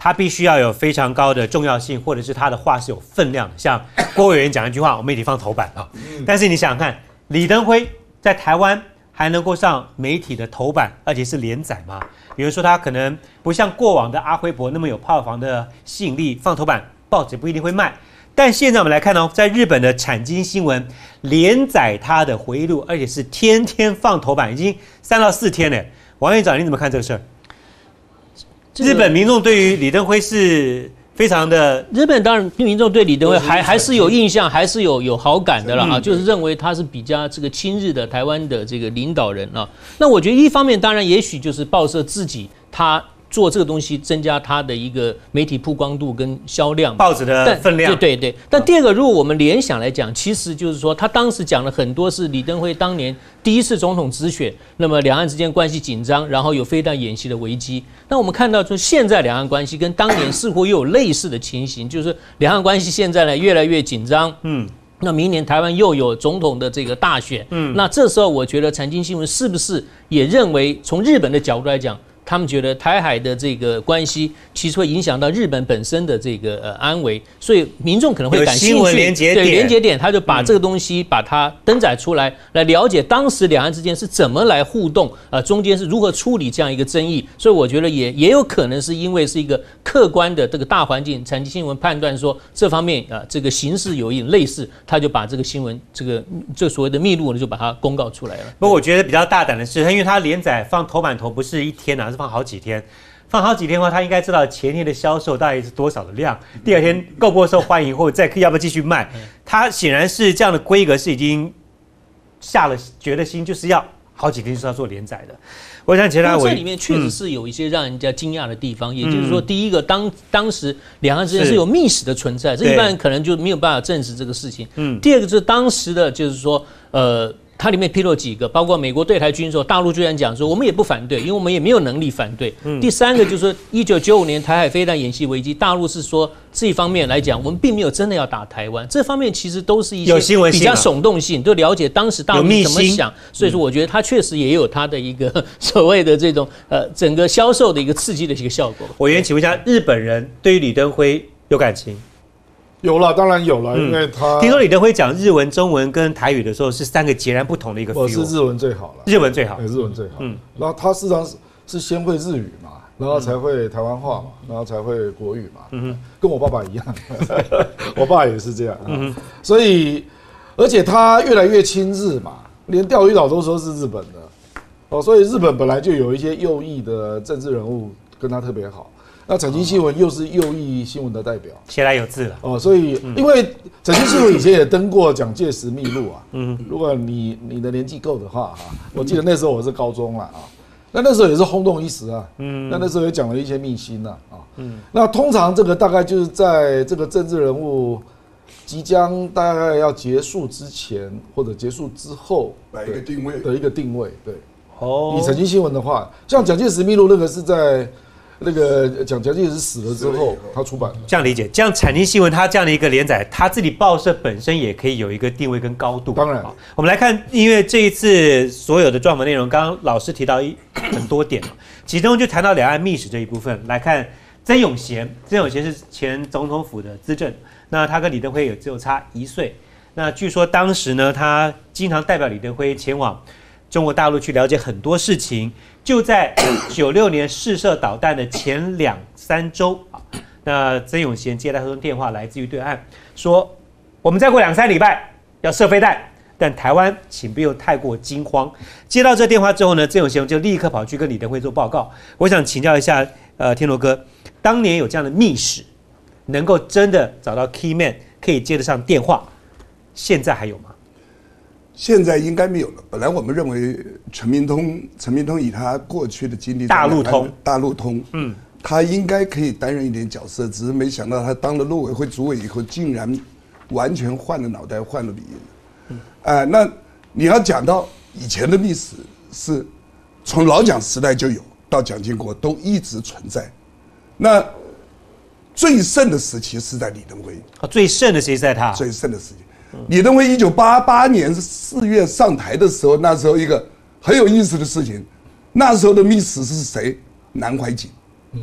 他必须要有非常高的重要性，或者是他的话是有分量的。像郭委员讲一句话，我们一定放头版啊。但是你想想看，李登辉在台湾还能够上媒体的头版，而且是连载吗？比如说他可能不像过往的阿辉伯那么有炮房的吸引力，放头版报纸不一定会卖。但现在我们来看哦，在日本的产经新闻连载他的回忆录，而且是天天放头版，已经3到4天了。王院长，你怎么看这个事儿？日本民众对于李登辉是非常的， 日本当然民众对李登辉还是有印象，还是有好感的啦，就是认为他是比较这个亲日的台湾的这个领导人啊。那我觉得一方面当然也许就是报社自己他做这个东西，增加它的一个媒体曝光度跟销量， 报纸的分量。 对。但第二个，如果我们联想来讲，其实就是说，他当时讲了很多是李登辉当年第一次总统直选，那么两岸之间关系紧张，然后有飞弹演习的危机。那我们看到说，现在两岸关系跟当年似乎又有类似的情形，就是两岸关系现在呢越来越紧张。那明年台湾又有总统的这个大选，那这时候我觉得财经新闻是不是也认为，从日本的角度来讲，他们觉得台海的这个关系其实会影响到日本本身的这个安危，所以民众可能会感兴趣。对连结点，他就把这个东西把它登载出来，来了解当时两岸之间是怎么来互动，中间是如何处理这样一个争议。所以我觉得也有可能是因为是一个客观的这个大环境，财经新闻判断说这方面这个形势有一点类似，他就把这个新闻这所谓的密录呢就把它公告出来了。 不过我觉得比较大胆的是，因为他连载放头版头不是一天啊，是放好几天。放好几天的话，他应该知道前天的销售大概是多少的量，第二天够不够受欢迎，或者再要不要继续卖。他显然是这样的规格是已经下了决心，就是要好几天就是要做连载的。我想其他这里面确实是有一些让人家惊讶的地方，也就是说，第一个当时两岸之间是有密使的存在，这一般人可能就没有办法证实这个事情。第二个是当时的就是说它里面披露几个，包括美国对台军售，大陆居然讲说我们也不反对，因为我们也没有能力反对。第三个就是说1995年台海飞弹演习危机，大陆是说这一方面来讲，我们并没有真的要打台湾，这方面其实都是一些比较耸动性，都了解当时大陆怎么想。所以说，我觉得它确实也有它的一个所谓的这种整个销售的一个刺激的一个效果。 我愿请问一下，日本人对于李登辉有感情？ 有了，当然有了，因为他听说李登辉讲日文、中文跟台语的时候是3个截然不同的一个 feel。 我是日文最好了， 日文最好， 日文最好。然后他事实上是先会日语嘛，然后才会台湾话嘛，然后才会国语嘛，跟我爸爸一样，我爸也是这样。所以而且他越来越亲日嘛，连钓鱼岛都说是日本的，所以日本本来就有一些右翼的政治人物跟他特别好。那财经新闻又是右翼新闻的代表， 写来有字了所以因为财经新闻以前也登过蒋介石秘录啊，如果你的年纪够的话我记得那时候我是高中了那时候也是轰动一时啊，那时候也讲了一些秘辛那通常这个大概就是在这个政治人物即将大概要结束之前或者结束之后来一个定位的一个定位，对。以财经新闻的话，像蒋介石秘录那个是在那个蒋介石死了之后，他出版的。 这样理解，这样财经新闻它这样的一个连载，它自己报社本身也可以有一个定位跟高度。 当然， 我们来看，因为这一次所有的专访内容，刚刚老师提到很多点，其中就谈到两岸密使这一部分。来看曾永贤是前总统府的资政，那他跟李登辉只有差1岁。那据说当时呢，他经常代表李登辉前往中国大陆去了解很多事情。就在96年试射导弹的前2-3周那曾永贤接到这通电话，来自于对岸，说我们再过2-3礼拜要射飞弹，但台湾请不用太过惊慌。接到这电话之后呢，曾永贤就立刻跑去跟李登辉做报告。我想请教一下，天罗哥，当年有这样的密使，能够真的找到 key man 可以接得上电话，现在还有吗？ 现在应该没有了。本来我们认为陈明通以他过去的经历，大陆通，他应该可以担任一点角色，只是没想到他当了陆委会主委以后，竟然完全换了脑袋，换了理由。那你要讲到以前的密使，是从老蒋时代就有，到蒋经国都一直存在。那最盛的时期是在李登辉， 最盛的时期是在他， 最盛的时期。李登辉1988年4月上台的时候，那时候一个很有意思的事情，那时候的密使是谁？南怀瑾。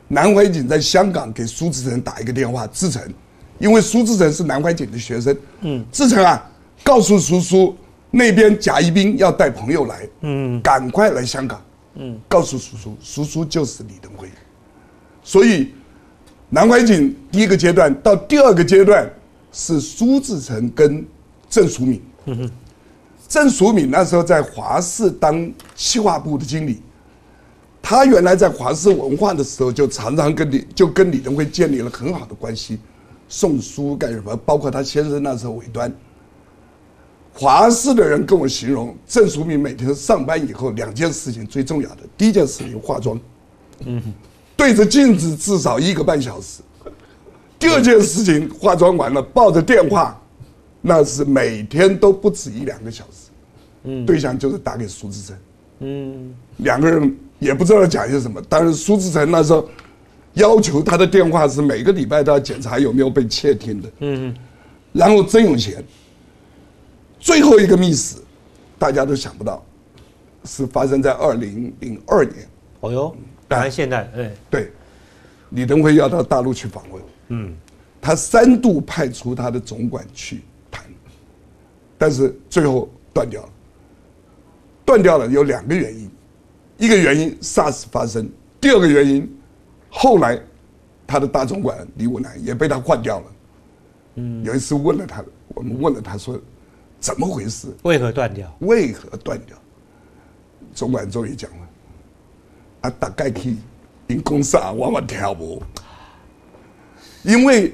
南怀瑾在香港给苏志诚打一个电话，志诚，因为苏志诚是南怀瑾的学生，志诚啊，告诉叔叔那边甲乙丙要带朋友来，赶快来香港，告诉叔叔，叔叔就是李登辉，所以南怀瑾第一个阶段到第二个阶段是苏志诚跟郑淑敏，郑淑敏那时候在华视当企划部的经理。他原来在华视文化的时候，就常常跟李登辉建立了很好的关系，送书干什么？包括他先生那时候尾端。华视的人跟我形容，郑淑敏每天上班以后2件事情最重要的，第一件事情化妆，对着镜子至少1个半小时；第二件事情化妆完了抱着电话，那是每天都不止1、2个小时。对象就是打给苏志诚。两个人。也不知道讲些什么，但是苏志诚那时候要求他的电话是每个礼拜都要检查有没有被窃听的。然后曾永贤最后一个密使，大家都想不到，是发生在2002年。 哦哟，蛮现代， 对，李登辉要到大陆去访问，他3度派出他的总管去谈，但是最后断掉了。断掉了有2个原因。一个原因 SARS 发生，第二个原因，后来他的大总管李武南也被他换掉了。有一次我们问了他说，怎么回事？ 为何断掉？ 为何断掉？总管终于讲了，啊，大概去因公司我跳舞，因为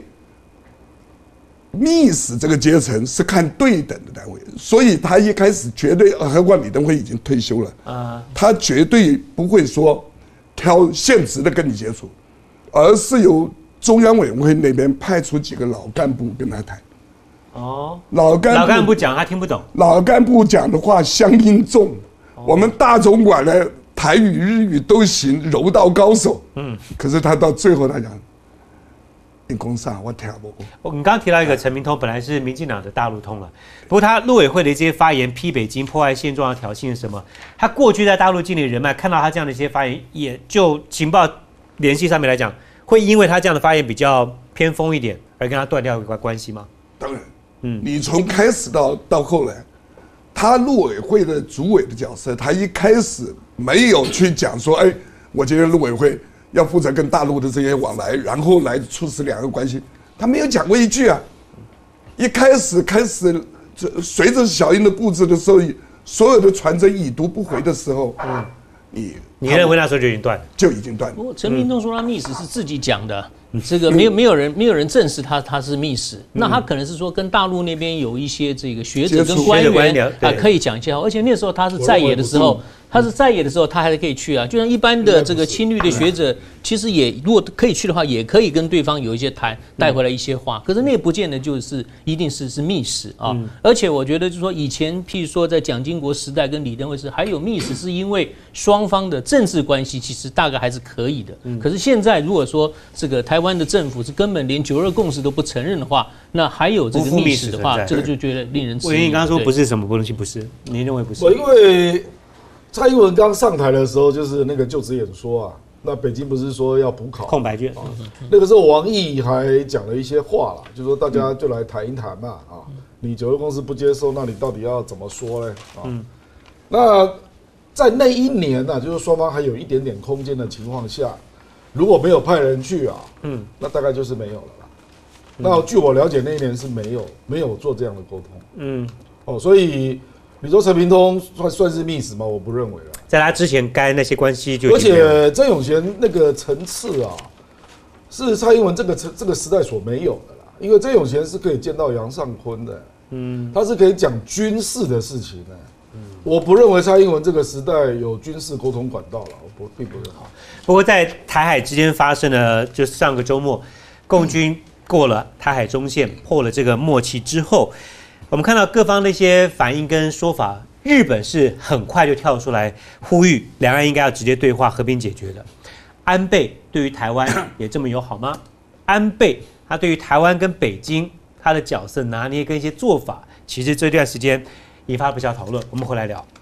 密使这个阶层是看对等的单位，所以他一开始绝对，何况李登辉已经退休了，他绝对不会说挑现职的跟你接触，而是由中央委员会那边派出几个老干部跟他谈。老干部讲他听不懂， 老干部讲的话乡音重，我们大总管呢台语日语都行，柔道高手，可是他到最后他讲。因公上我听不过。 你刚刚提到一个陈明通，本来是民进党的大陆通了，不过他陆委会的一些发言批北京破坏现状、挑衅什么，他过去在大陆建立人脉，看到他这样的一些发言，也就情报联系上面来讲，会因为他这样的发言比较偏锋一点，而跟他断掉有关系吗？ 当然，你从开始到后来，他陆委会的主委的角色，他一开始没有去讲说，哎，我今天陆委会。要负责跟大陆的这些往来，然后来促使2个关系，他没有讲过一句啊。一开始随着小英的布置的时候，所有的传真已读不回的时候，你认为那时候就已经断了？ 就已经断了。 陈明通说他密使是自己讲的，这个没有人证实他是密使，那他可能是说跟大陆那边有一些这个学者跟官员可以讲一下，而且那时候他是在野的时候。他还是可以去啊，就像一般的这个亲绿的学者，其实也如果可以去的话，也可以跟对方有一些谈，带回来一些话。可是那也不见得就是一定是密使啊。而且我觉得就是说，以前譬如说在蒋经国时代跟李登辉时还有密使，是因为双方的政治关系其实大概还是可以的。可是现在如果说这个台湾的政府是根本连9·2共识都不承认的话，那还有这个密使的话，这个就觉得令人质疑。 你刚刚说不是什么东西，不是？你认为不是？ 因为蔡英文刚上台的时候，就是那个就职演说啊，那北京不是说要补考空白卷， 那个时候王毅还讲了一些话啦，就说大家就来谈一谈嘛，你9·2共识不接受，那你到底要怎么说呢？那在那一年呢，就是双方还有一点点空间的情况下，如果没有派人去啊，那大概就是没有了啦。那据我了解，那一年是没有做这样的沟通，所以。你说陈明通算是密使吗？我不认为了。 在他之前，该那些关系就而且曾永贤那个层次啊，是蔡英文这个时代所没有的啦。因为曾永贤是可以见到杨尚昆的，他是可以讲军事的事情的。我不认为蔡英文这个时代有军事沟通管道了，我并不认为。 不过在台海之间发生的，就是上个周末，共军过了台海中线，破了这个默契之后。我们看到各方的一些反应跟说法，日本是很快就跳出来呼吁两岸应该要直接对话和平解决的。安倍对于台湾也这么友好吗？安倍他对于台湾跟北京他的角色拿捏跟一些做法，其实这段时间引发不小讨论。我们回来聊。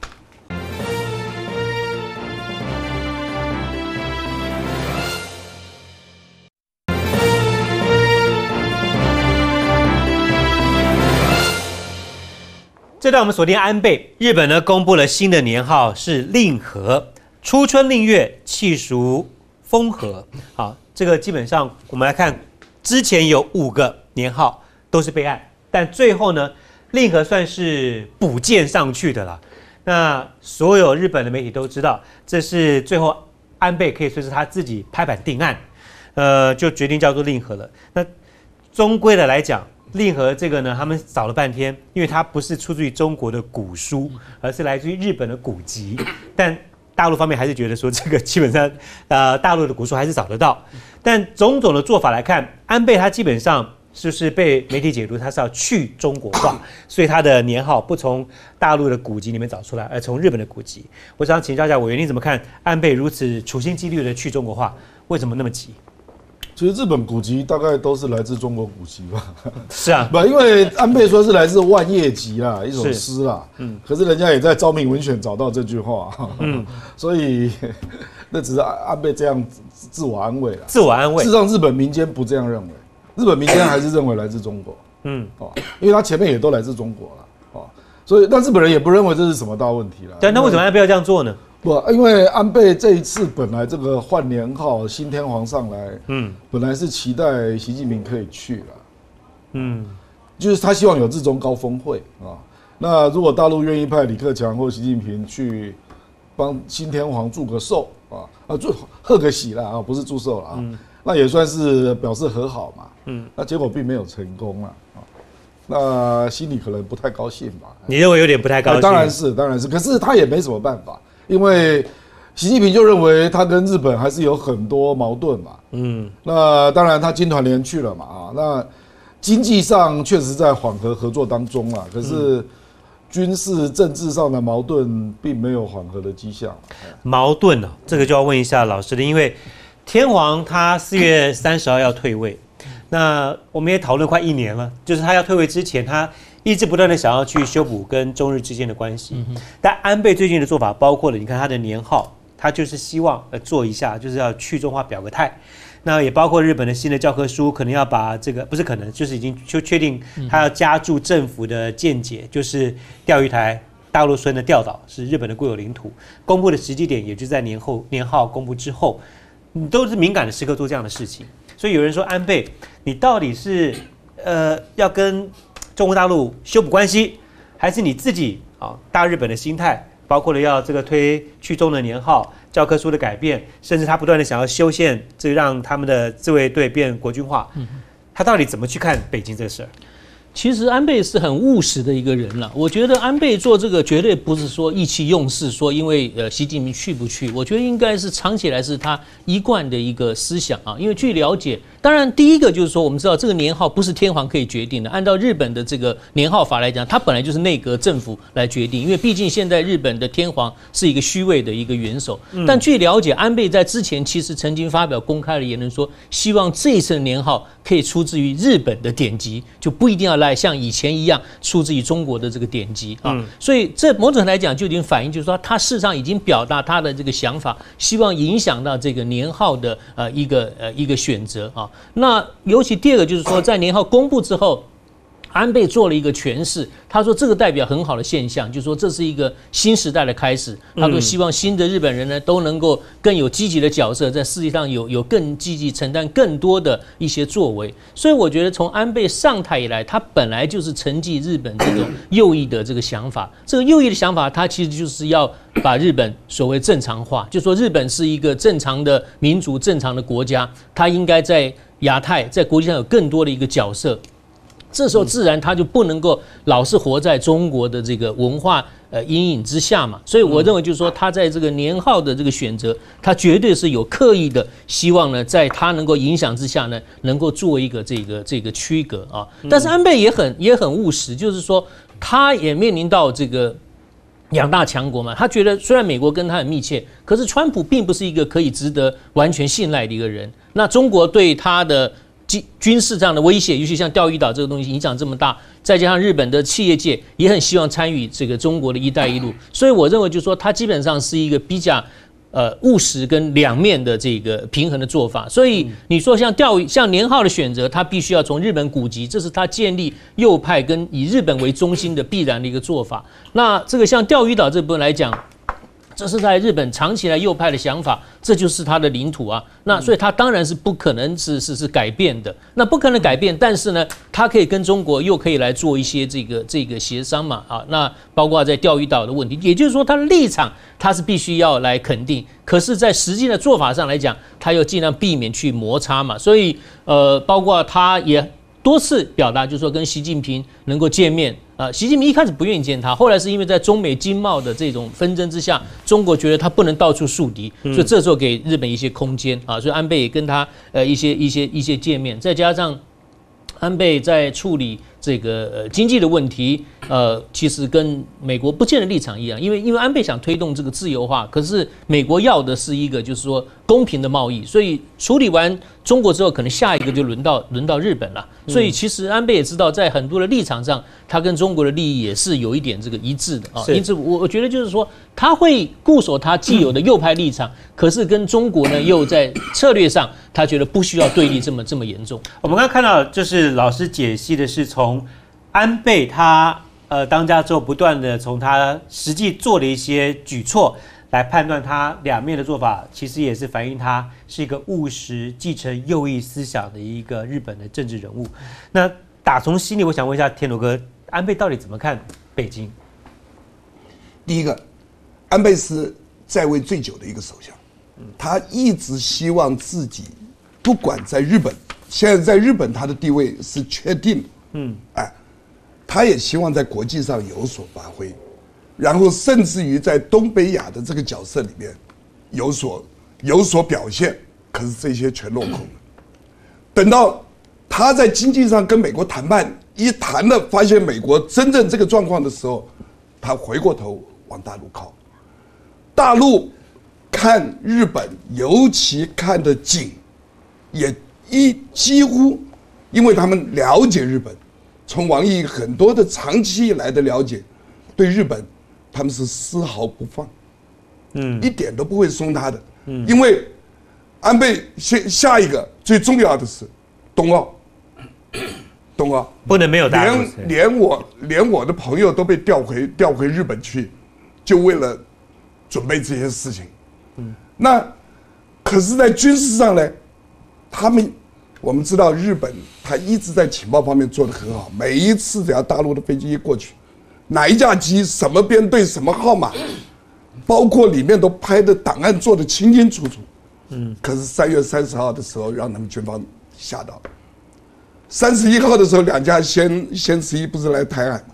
这段我们锁定安倍，日本呢公布了新的年号是令和，初春令月，气属风和。好，这个基本上我们来看，之前有5个年号都是备案，但最后呢，令和算是补件上去的啦。那所有日本的媒体都知道，这是最后安倍可以说是他自己拍板定案，就决定叫做令和了。那终归的来讲，令和这个呢，他们找了半天，因为它不是出自于中国的古书，而是来自于日本的古籍。但大陆方面还是觉得说，这个基本上，大陆的古书还是找得到。但种种的做法来看，安倍他基本上就是被媒体解读，他是要去中国化，所以他的年号不从大陆的古籍里面找出来，而从日本的古籍。我想请教一下委员，你怎么看安倍如此处心积虑的去中国化，为什么那么急？ 其实日本古籍大概都是来自中国古籍吧？ 是啊， 不，因为安倍说是来自万叶集啦，一首诗啦。可是人家也在昭明文选找到这句话。所以那只是安倍这样自我安慰啦。 自我安慰。 事实上，日本民间不这样认为，日本民间还是认为来自中国。因为他前面也都来自中国了。所以，但日本人也不认为这是什么大问题啦。 对，那为什么安倍要这样做呢？ 不，因为安倍这一次本来这个换年号新天皇上来，本来是期待习近平可以去了，就是他希望有日中高峰会啊。那如果大陆愿意派李克强或习近平去帮新天皇祝个寿祝贺个喜啦不是祝寿了那也算是表示和好嘛，那结果并没有成功了那心里可能不太高兴吧？ 你认为有点不太高兴？ 当然是，可是他也没什么办法。因为习近平就认为他跟日本还是有很多矛盾嘛，那当然他经团联去了嘛那经济上确实在缓和合作当中啦，可是军事政治上的矛盾并没有缓和的迹象。 矛盾呢，这个就要问一下老师了，因为天皇他4月30号要退位，那我们也讨论快1年了，就是他要退位之前，他一直不断的想要去修补跟中日之间的关系，但安倍最近的做法包括了，你看他的年号，他就是希望做一下，就是要去中化表个态。那也包括日本的新的教科书，可能要把这个不是可能，就是已经就确定他要加注政府的见解，就是钓鱼台大陆村的钓岛是日本的固有领土，公布的时机点也就在年号公布之后，都是敏感的时刻做这样的事情。所以有人说安倍，你到底是要跟中国大陆修补关系，还是你自己大日本的心态，包括了要这个推去中的年号、教科书的改变，甚至他不断的想要修宪，这个让他们的自卫队变国军化，他到底怎么去看北京这个事儿？ 其实安倍是很务实的一个人了，我觉得安倍做这个绝对不是说意气用事，说因为习近平去不去，我觉得应该是长期来是他一贯的一个思想因为据了解，当然第一个就是说我们知道这个年号不是天皇可以决定的，按照日本的这个年号法来讲，它本来就是内阁政府来决定，因为毕竟现在日本的天皇是一个虚位的一个元首。但据了解，安倍在之前其实曾经发表公开的言论说，希望这一次的年号可以出自于日本的典籍，就不一定要像以前一样出自于中国的这个典籍所以这某种程度来讲就已经反映，就是说他事实上已经表达他的这个想法，希望影响到这个年号的一个选择那尤其第二个就是说，在年号公布之后，安倍做了一个诠释，他说这个代表很好的现象，就是说这是一个新时代的开始。他说希望新的日本人呢都能够更有积极的角色，在世界上有更积极承担更多的一些作为。所以我觉得从安倍上台以来，他本来就是承继日本这种右翼的这个想法。这个右翼的想法，他其实就是要把日本所谓正常化，就说日本是一个正常的民族、正常的国家，他应该在亚太在国际上有更多的一个角色。这时候自然他就不能够老是活在中国的这个文化阴影之下嘛，所以我认为就是说他在这个年号的这个选择，他绝对是有刻意的希望呢，在他能够影响之下呢，能够做一个这个区隔但是安倍也很务实，就是说他也面临到这个两大强国嘛，他觉得虽然美国跟他很密切，可是川普并不是一个可以值得完全信赖的一个人。那中国对他的军事上的威胁，尤其像钓鱼岛这个东西影响这么大，再加上日本的企业界也很希望参与这个中国的一带一路，所以我认为就是说，他基本上是一个比较务实跟两面的这个平衡的做法。所以你说像年浩的选择，他必须要从日本古籍，这是他建立右派跟以日本为中心的必然的一个做法。那这个像钓鱼岛这部分来讲，这是在日本长期来右派的想法，这就是他的领土啊。那所以他当然是不可能是改变的，那不可能改变。但是呢，他可以跟中国又可以来做一些这个协商嘛啊。那包括在钓鱼岛的问题，也就是说他的立场他是必须要来肯定，可是，在实际的做法上来讲，他又尽量避免去摩擦嘛。所以包括他也多次表达，就是说跟习近平能够见面。习近平一开始不愿意见他，后来是因为在中美经贸的这种纷争之下，中国觉得他不能到处树敌，所以这时候给日本一些空间啊。所以安倍也跟他一些见面，再加上安倍在处理这个经济的问题，其实跟美国不见得立场一样，因为安倍想推动这个自由化，可是美国要的是一个就是说公平的贸易，所以处理完中国之后，可能下一个就轮到日本了。所以其实安倍也知道，在很多的立场上，他跟中国的利益也是有一点这个一致的啊。因此，我觉得就是说，他会固守他既有的右派立场，可是跟中国呢又在策略上，他觉得不需要对立这么严重。 我们刚刚看到，就是老师解析的是从安倍他当家之后，不断的从他实际做的一些举措来判断他两面的做法，其实也是反映他是一个务实、继承右翼思想的一个日本的政治人物。那打从心里，我想问一下天罗哥，安倍到底怎么看北京？ 第一个，安倍是在位最久的一个首相，他一直希望自己不管在日本，现在在日本他的地位是确定的，他也希望在国际上有所发挥，然后甚至于在东北亚的这个角色里面有所表现，可是这些全落空了。等到他在经济上跟美国谈判，一谈了发现美国真正这个状况的时候，他回过头往大陆靠。大陆看日本尤其看得紧，也几乎因为他们了解日本，从王毅很多的长期以来的了解，对日本他们是丝毫不放，一点都不会松他的，因为安倍下一个最重要的是冬奥不能没有大陆， 连我的朋友都被调回日本去，就为了准备这些事情。那可是，在军事上呢，我们知道日本他一直在情报方面做得很好，每一次只要大陆的飞机一过去，哪一架机什么编队什么号码，包括里面都拍的档案做得清清楚楚。可是3月30号的时候，让他们军方吓到了。31号的时候，两架歼11不是来台海吗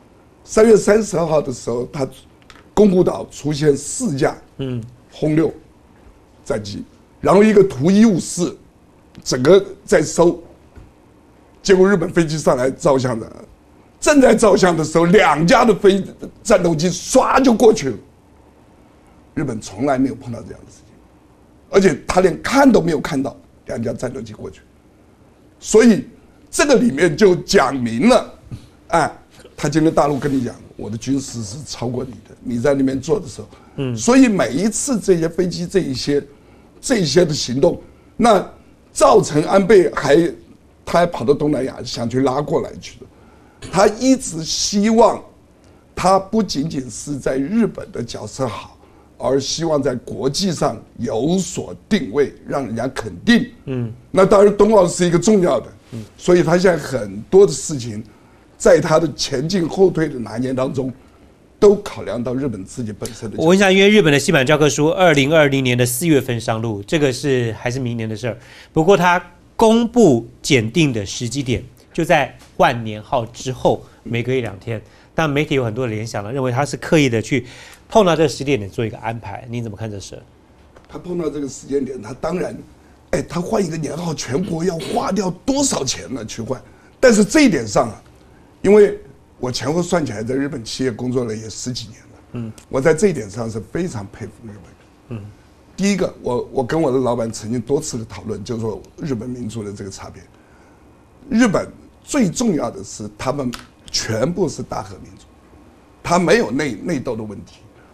？3月32号的时候，他宫古岛出现4架轰6战机，然后一个图154，整个在收。结果日本飞机上来照相的，正在照相的时候，2架的战斗机唰就过去了。日本从来没有碰到这样的事情，而且他连看都没有看到2架战斗机过去，所以这个里面就讲明了，他今天大陆跟你讲，我的军事是超过你的，你在那边做的时候，所以每一次这些飞机这一些的行动，那造成安倍他还跑到东南亚想去拉过来去的，他一直希望他不仅仅是在日本的角色好，而希望在国际上有所定位，让人家肯定。那当然冬奥是一个重要的，所以他现在很多的事情，在他的前进后退的拿捏当中，都考量到日本自己本身的。 我问一下，因为日本的新版教科书2020年的4月份上路，这个还是明年的事儿。不过它公布检定的时机点就在万年号之后，每隔1-2天。但媒体有很多的联想了，认为他是刻意的去碰到这个时间点做一个安排。你怎么看这事？ 他碰到这个时间点，他当然，他换一个年号，全国要花掉多少钱呢？去换。但是这一点上因为我前后算起来，在日本企业工作了也10几年了，我在这一点上是非常佩服日本的。第一个，我跟我的老板曾经多次的讨论，就是说日本民族的这个差别。日本最重要的是，他们全部是大和民族，他没有内斗的问题，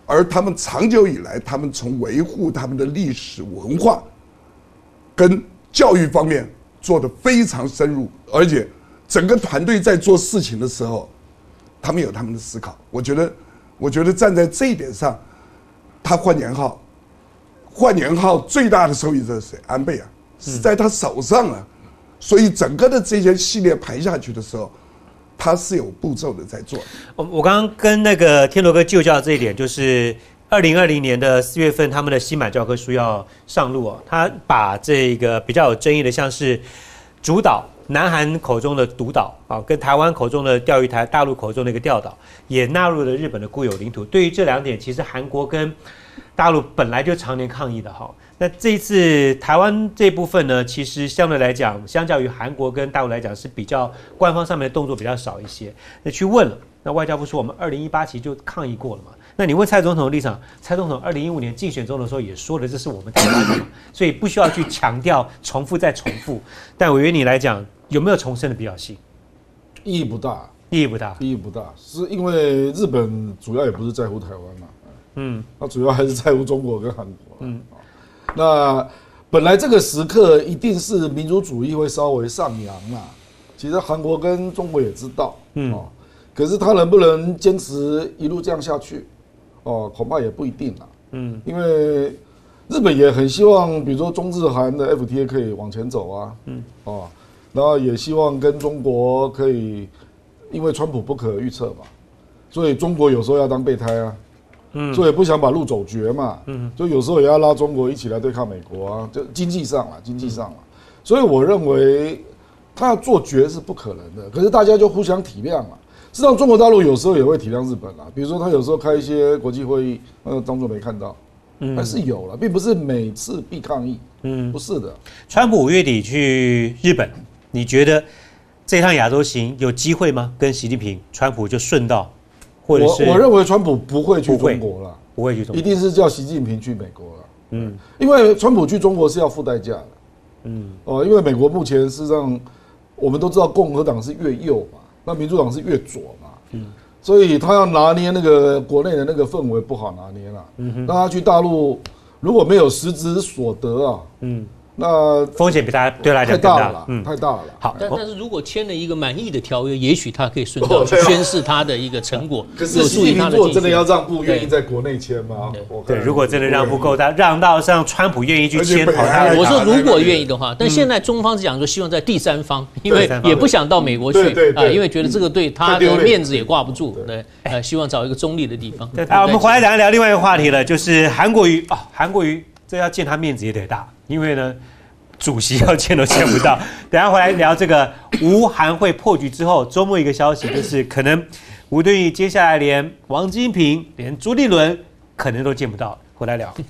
而他们长久以来，他们从维护他们的历史文化跟教育方面做得非常深入，而且整个团队在做事情的时候，他们有他们的思考。我觉得站在这一点上，他换年号最大的受益者是谁？安倍啊，是在他手上啊。所以整个的这些系列排下去的时候，他是有步骤的在做。 我刚刚跟那个天罗哥就教这一点，就是2020年的4月份，他们的新版教科书要上路哦。他把这个比较有争议的，像是主岛，南韩口中的独岛啊，跟台湾口中的钓鱼台，大陆口中的一个钓岛，也纳入了日本的固有领土。对于这2点，其实韩国跟大陆本来就常年抗议的哈。那这一次台湾这部分呢，其实相对来讲，相较于韩国跟大陆来讲，是比较官方上面的动作比较少一些。那去问了，那外交部说我们2018期就抗议过了嘛。那你问蔡总统的立场，蔡总统2015年竞选中的时候也说了，这是我们台湾的嘛，所以不需要去强调、重复再重复。但委员你来讲，有没有重申的必要性？ 意义不大， 意义不大， 意义不大，是因为日本主要也不是在乎台湾嘛，它主要还是在乎中国跟韩国，那本来这个时刻一定是民族主义会稍微上扬啦，其实韩国跟中国也知道，可是他能不能坚持一路这样下去，恐怕也不一定啦，因为日本也很希望，比如说中日韩的 FTA 可以往前走啊，然后也希望跟中国可以，因为川普不可预测嘛，所以中国有时候要当备胎啊。所以也不想把路走绝嘛，就有时候也要拉中国一起来对抗美国啊，就经济上啦，所以我认为他要做绝是不可能的，可是大家就互相体谅嘛。事实上，中国大陆有时候也会体谅日本啦，比如说他有时候开一些国际会议，当作没看到，还是有了，并不是每次必抗议，不是的。 川普5月底去日本，你觉得这趟亚洲行有机会吗？跟习近平，川普就顺道？ 我认为川普不会去中国了， 不会去中国， 一定是叫习近平去美国了。因为川普去中国是要付代价的。因为美国目前事实上我们都知道共和党是越右嘛，那民主党是越左嘛，所以他要拿捏那个国内的那个氛围不好拿捏了。那他去大陆如果没有实质所得啊，那风险比他对他来讲太大了，太大了。 好，但是如果签了一个满意的条约，也许他可以顺道去宣示他的一个成果。 可是习近平如果真的要让步，愿意在国内签吗？ 对，如果真的让步够大，让到像川普愿意去签， 我说如果愿意的话，但现在中方是讲说希望在第三方，因为也不想到美国去啊，因为觉得这个对他的面子也挂不住，对，希望找一个中立的地方。 我们回来聊另外一个话题了，就是韩国瑜啊，韩国瑜这要见他面子也得大，因为呢。主席要见都见不到，等一下回来聊这个吴韩会破局之后，周末一个消息就是可能吴敦义接下来连王金平、连朱立伦可能都见不到，回来聊。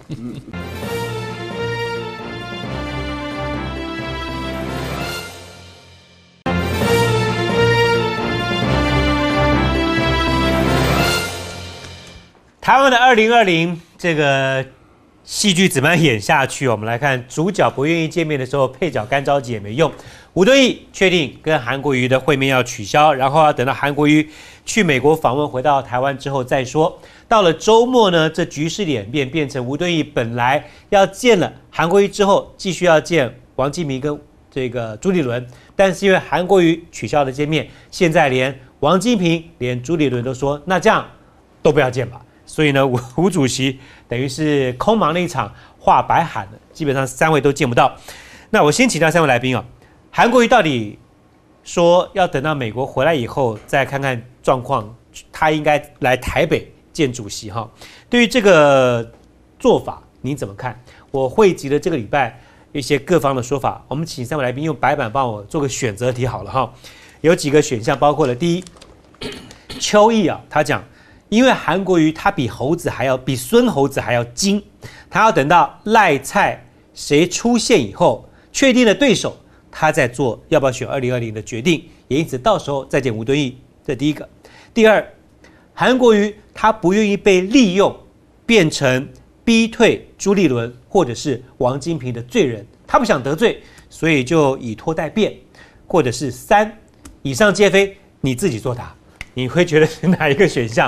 台湾的2020这个。戏剧怎么样演下去？我们来看，主角不愿意见面的时候，配角干着急也没用。吴敦义确定跟韩国瑜的会面要取消，然后要等到韩国瑜去美国访问，回到台湾之后再说。到了周末呢，这局势演变，变成吴敦义本来要见了韩国瑜之后，继续要见王金平跟这个朱立伦，但是因为韩国瑜取消了见面，现在连王金平、连朱立伦都说，那这样都不要见吧。所以呢，吴主席等于是空忙了一场，话白喊了，基本上3位都见不到。那我先请教3位来宾啊，韩国瑜到底说要等到美国回来以后再看看状况，他应该来台北见主席哈。对于这个做法，您怎么看？我汇集了这个礼拜一些各方的说法，我们请3位来宾用白板帮我做个选择题好了哈。有几个选项，包括了第一，邱毅啊，他讲。因为韩国瑜他比孙猴子还要精，他要等到赖蔡谁出现以后，确定了对手，他再做要不要选2020的决定，也因此到时候再见吴敦义，这第一个。第二，韩国瑜他不愿意被利用，变成逼退朱立伦或者是王金平的罪人，他不想得罪，所以就以拖待变，或者是3，以上皆非，你自己作答，你会觉得是哪一个选项？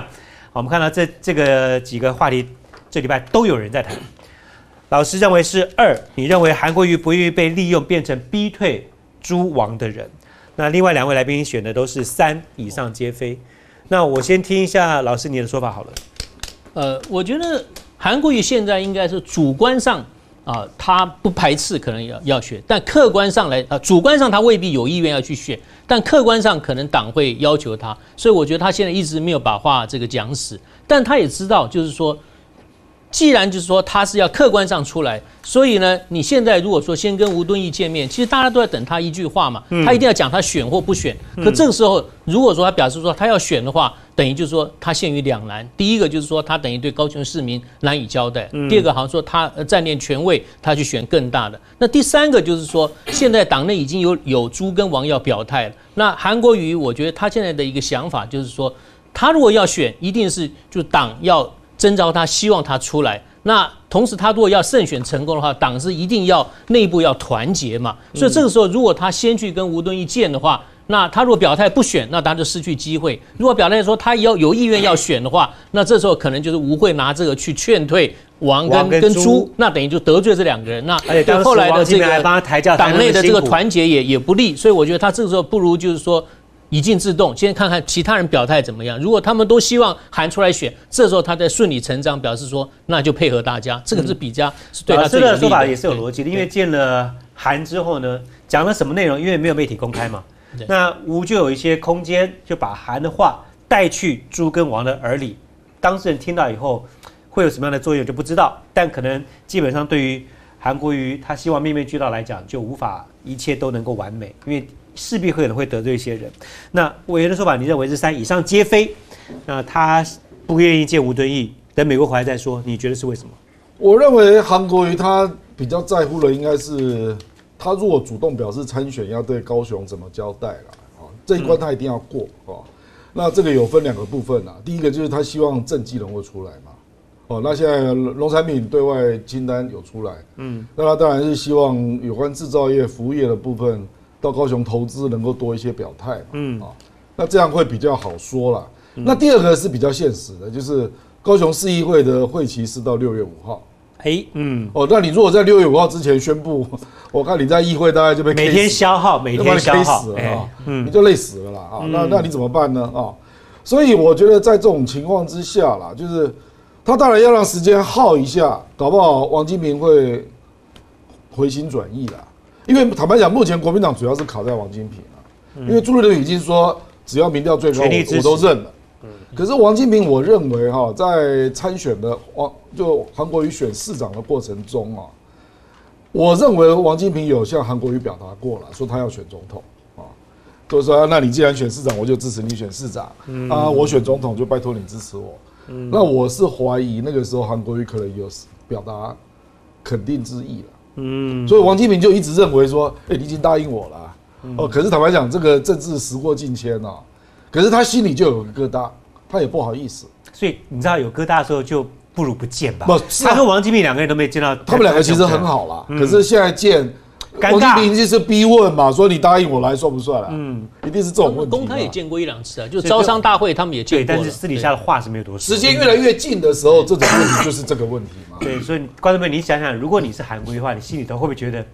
我们看到这个几个话题，这礼拜都有人在谈。老师认为是2，你认为韩国瑜不愿意被利用变成逼退猪王的人。那另外2位来宾选的都是3以上皆非。那我先听一下老师你的说法好了。 我觉得韩国瑜现在应该是主观上他不排斥可能要选，但客观上来主观上他未必有意愿要去选，但客观上可能党会要求他，所以我觉得他现在一直没有把话这个讲死，但他也知道就是说。既然就是说他是要客观上出来，所以呢，你现在如果说先跟吴敦义见面，其实大家都在等他一句话嘛，他一定要讲他选或不选。可这个时候，如果说他表示说他要选的话，等于就是说他陷于两难。第一个就是说他等于对高雄市民难以交代；第二个好像说他占领权位，他去选更大的。那第三个就是说，现在党内已经有朱跟王要表态了。那韩国瑜，我觉得他现在的一个想法就是说，他如果要选，一定是就党要。征召他，希望他出来。那同时，他如果要胜选成功的话，党是一定要内部要团结嘛。所以这个时候，如果他先去跟吴敦义见的话，那他如果表态不选，那他就失去机会；如果表态说他有意愿要选的话，那这时候可能就是吴会拿这个去劝退王跟朱，那等于就得罪这2个人。那对后来的这个党内的这个团结也不利。所以我觉得他这个时候不如就是说。以静制动，先看看其他人表态怎么样。如果他们都希望韩出来选，这时候他在顺理成章表示说，那就配合大家，这个是比较是对他最有利的。 这个说法也是有逻辑的，因为见了韩之后呢，讲了什么内容，因为没有媒体公开嘛，那吴就有一些空间，就把韩的话带去朱跟王的耳里，当事人听到以后会有什么样的作用就不知道，但可能基本上对于韩国瑜他希望面面俱到来讲，就无法一切都能够完美，因为。势必可能会得罪一些人。那委员的说法，你认为是3以上皆非？那他不愿意见吴敦义，等美国回来再说。你觉得是为什么？ 我认为韩国瑜他比较在乎的应该是，他如果主动表示参选，要对高雄怎么交代啦？这一关他一定要过那这个有分2个部分啦。第一个就是他希望政绩能够出来嘛。那现在农产品对外清单有出来，那他当然是希望有关制造业、服务业的部分。到高雄投资能够多一些表态嘛，那这样会比较好说啦。那第2个是比较现实的，就是高雄市议会的会期是到6月5号。那你如果在6月5号之前宣布，我看你在议会大概就被 K 死每天消耗，每天消耗， 死了你就累死了啦那你怎么办呢所以我觉得在这种情况之下啦，就是他当然要让时间耗一下，搞不好王金平会回心转意啦。因为坦白讲，目前国民党主要是卡在王金平因为朱立伦已经说只要民调最高我都认了。可是王金平，我认为在参选的就韩国瑜选市长的过程中我认为王金平有向韩国瑜表达过了，说他要选总统就是说那你既然选市长，我就支持你选市长我选总统就拜托你支持我。那我是怀疑那个时候韩国瑜可能有表达肯定之意了。所以王金平就一直认为说，你已经答应我了可是坦白讲，这个政治时过境迁可是他心里就有个疙瘩，他也不好意思。 所以你知道有疙瘩的时候，就不如不见吧。他跟王金平2个人都没见到， 他们2个其实很好啦。可是现在见。王金平就是逼问嘛，说你答应我来算不算一定是这种问题。 公开也见过1-2次就招商大会他们也见过。 对，但是私底下的话是没有多说。 时间越来越近的时候，这种问题就是这个问题嘛。 对，所以观众朋友，你想想，如果你是韩国瑜的话，你心里头会不会觉得，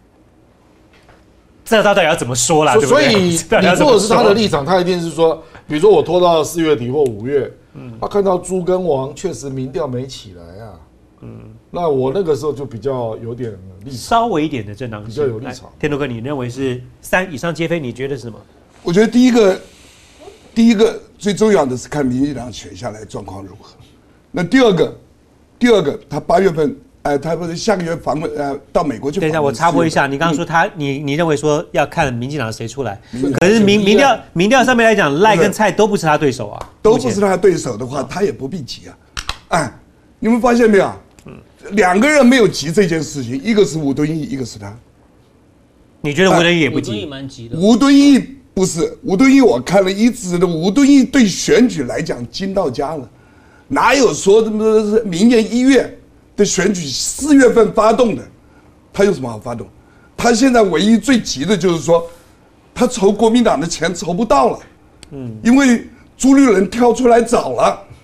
这到底要怎么说啦？ 所以你如果是他的立场，他一定是说，比如说我拖到4月底或5月，他看到朱跟王确实民调没起来那我那个时候就比较有点立场， 稍微一点的正当性， 比较有立场。 天都哥，你认为是3以上皆非？你觉得是什么？ 我觉得第一个最重要的是看民进党选下来状况如何。那第二个，他8月份，他不是下个月访问到美国去访问。 等一下，我插播一下，你刚刚说你认为说要看民进党谁出来，可是民调上面来讲，赖跟蔡都不是他对手都不是他对手的话，他也不必急你们发现没有？2个人没有急这件事情，一个是吴敦义，一个是他。 你觉得吴敦义也不急？ 吴敦义蛮急的。 吴敦义不是吴敦义，我看了一直的吴敦义对选举来讲精到家了，哪有说明年1月的选举4月份发动的？他有什么好发动？他现在唯一最急的就是说，他筹国民党的钱筹不到了，因为朱立伦跳出来早了。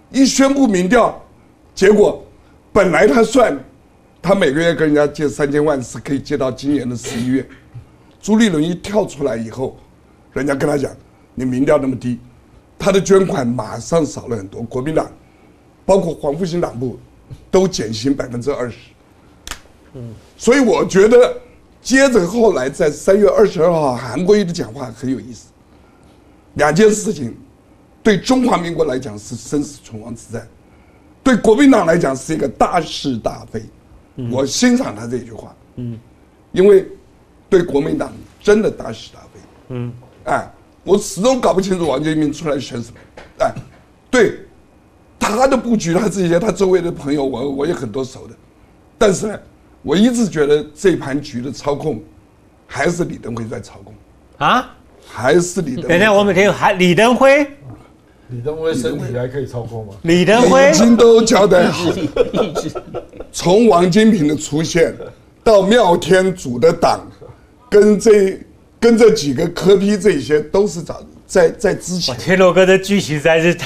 一宣布民调，结果本来他算他每个月跟人家借3000万是可以借到今年的11月，朱立伦一跳出来以后，人家跟他讲，你民调那么低，他的捐款马上少了很多，国民党包括黄复兴党部都减薪20%。所以我觉得，接着后来在3月22号韩国瑜的讲话很有意思。2件事情，对中华民国来讲是生死存亡之战，对国民党来讲是一个大是大非。我欣赏他这句话，因为对国民党真的大是大非。我始终搞不清楚王金平出来选什么。对他的布局，他这些他周围的朋友，我也很多熟的，但是呢。我一直觉得这盘局的操控，还是李登辉在操控啊， 还是李登辉。 等一下，我们听李登辉， 李登辉身体还可以操控吗？ 李登辉已经都交代好了。从王金平的出现到妙天组的党，跟这几个科批这些都是早在之前。 天罗哥的剧情实在是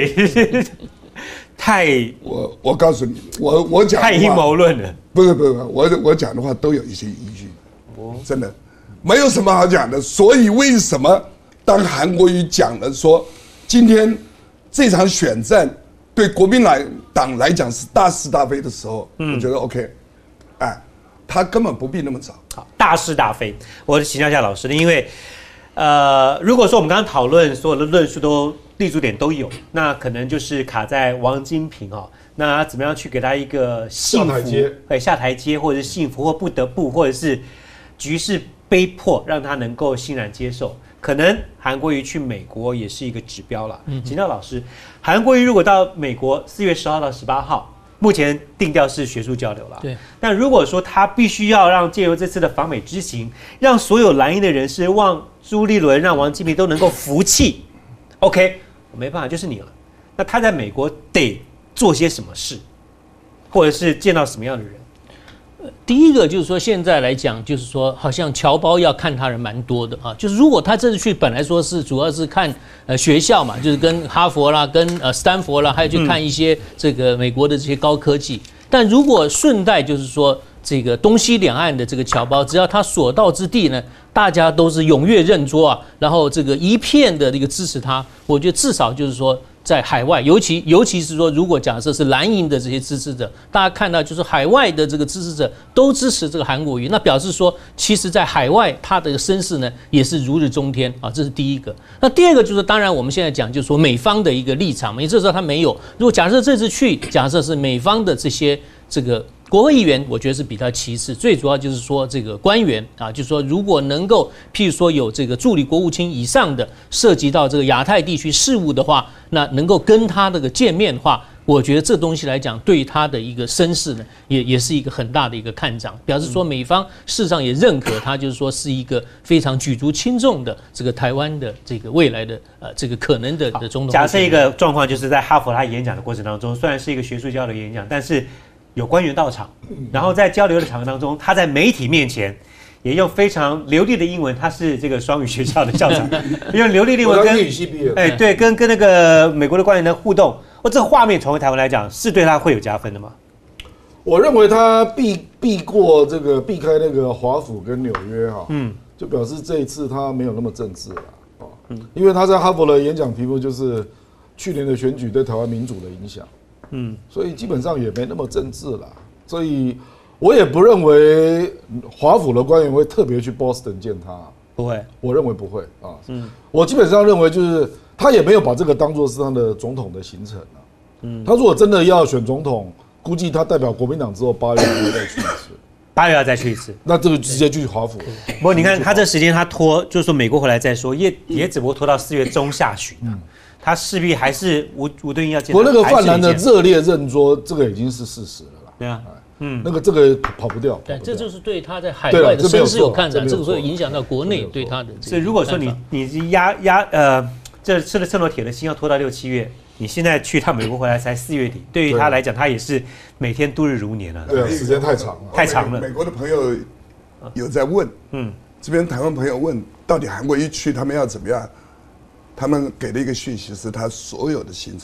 太我告诉你，我讲太阴谋论了。 不是，我讲的话都有一些依据，真的没有什么好讲的。所以为什么当韩国瑜讲了说，今天这场选战对国民党来讲是大是大非的时候，我觉得 OK， 他根本不必那么早。 好，大是大非。我请教一下老师的，因为如果说我们刚刚讨论所有的论述都立足点都有，那可能就是卡在王金平那怎么样去给他一个幸福下台阶，或者是幸福或不得不，或者是局势被迫让他能够欣然接受？可能韩国瑜去美国也是一个指标了。请教老师，韩国瑜如果到美国4月10号到18号，目前定调是学术交流了。 对。 但如果说他必须要借由这次的访美之行，让所有蓝营的人士望朱立伦、让王金平都能够服气 ，OK， 我没办法，就是你了。那他在美国得做些什么事，或者是见到什么样的人？ 第一个就是说，现在来讲，就是说，好像侨胞要看他人蛮多的啊。就是如果他这次去，本来说是主要是看学校嘛，就是跟哈佛啦、跟斯坦福啦，还有去看一些这个美国的这些高科技。但如果顺带就是说，这个东西两岸的这个侨胞，只要他所到之地呢，大家都是踊跃认桌啊，然后这个一片的这个支持他，我觉得至少就是说。在海外，尤其是说，如果假设是蓝营的这些支持者，大家看到就是海外的这个支持者都支持这个韩国瑜，那表示说，其实在海外他的声势呢也是如日中天啊，这是第一个。那第二个就是，当然我们现在讲就是说美方的一个立场嘛，你这时候他没有。如果假设这次去，假设是美方的这个。国会议员，我觉得是比较其次，最主要就是说这个官员啊，就是说如果能够，譬如说有这个助理国务卿以上的涉及到这个亚太地区事务的话，那能够跟他这个见面的话，我觉得这东西来讲，对于他的一个声势呢，也是一个很大的一个看涨，表示说美方事实上也认可他，就是说是一个非常举足轻重的这个台湾的这个未来的这个可能的总统。 假设一个状况就是在哈佛他演讲的过程当中，虽然是一个学术交流演讲，但是有官员到场，然后在交流的场合当中，他在媒体面前也用非常流利的英文，他是这个双语学校的校长，用流利的英文跟对跟那个美国的官员的互动，这个画面传回台湾来讲，是对他会有加分的吗？ 我认为他避开那个华府跟纽约就表示这一次他没有那么政治了因为他在哈佛的演讲题目就是去年的选举对台湾民主的影响。所以基本上也没那么政治了，所以我也不认为华府的官员会特别去 Boston 见他， 不会， 我认为不会我基本上认为就是他也没有把这个当作是他的总统的行程他如果真的要选总统，估计他代表国民党之后8月会再去一次 ，8月要再去一次， 那这个直接去华府。 不过你看他这时间他拖，就是说美国回来再说，也只不过拖到4月中下旬他势必还是吴敦义要见。 不过那个泛蓝的热烈认桌，这个已经是事实了啦。 对啊， 这个跑不掉。 对，这就是对他在海外的声势有看涨，这个会影响到国内对他的。 所以如果说你这吃了秤砣铁了心要拖到6、7月，你现在去他美国回来才4月底，对于他来讲，他也是每天度日如年了。 对啊，时间太长了， 太长了。 美国的朋友有在问，这边台湾朋友问，到底韩国一去他们要怎么样？他们给的一个讯息是，他所有的行程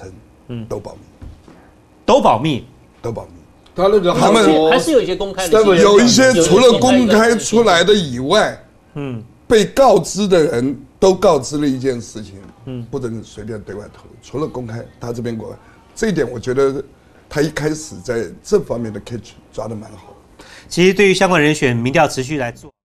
都保密， 都保密， 都保密。 他那个他们还是有一些公开的， 有一些除了公开出来的以外，被告知的人都告知了一件事情，不能随便对外透露。除了公开，他这边国外这一点，我觉得他一开始在这方面的 catch 抓得蛮好的。 其实对于相关人选，民调持续来做。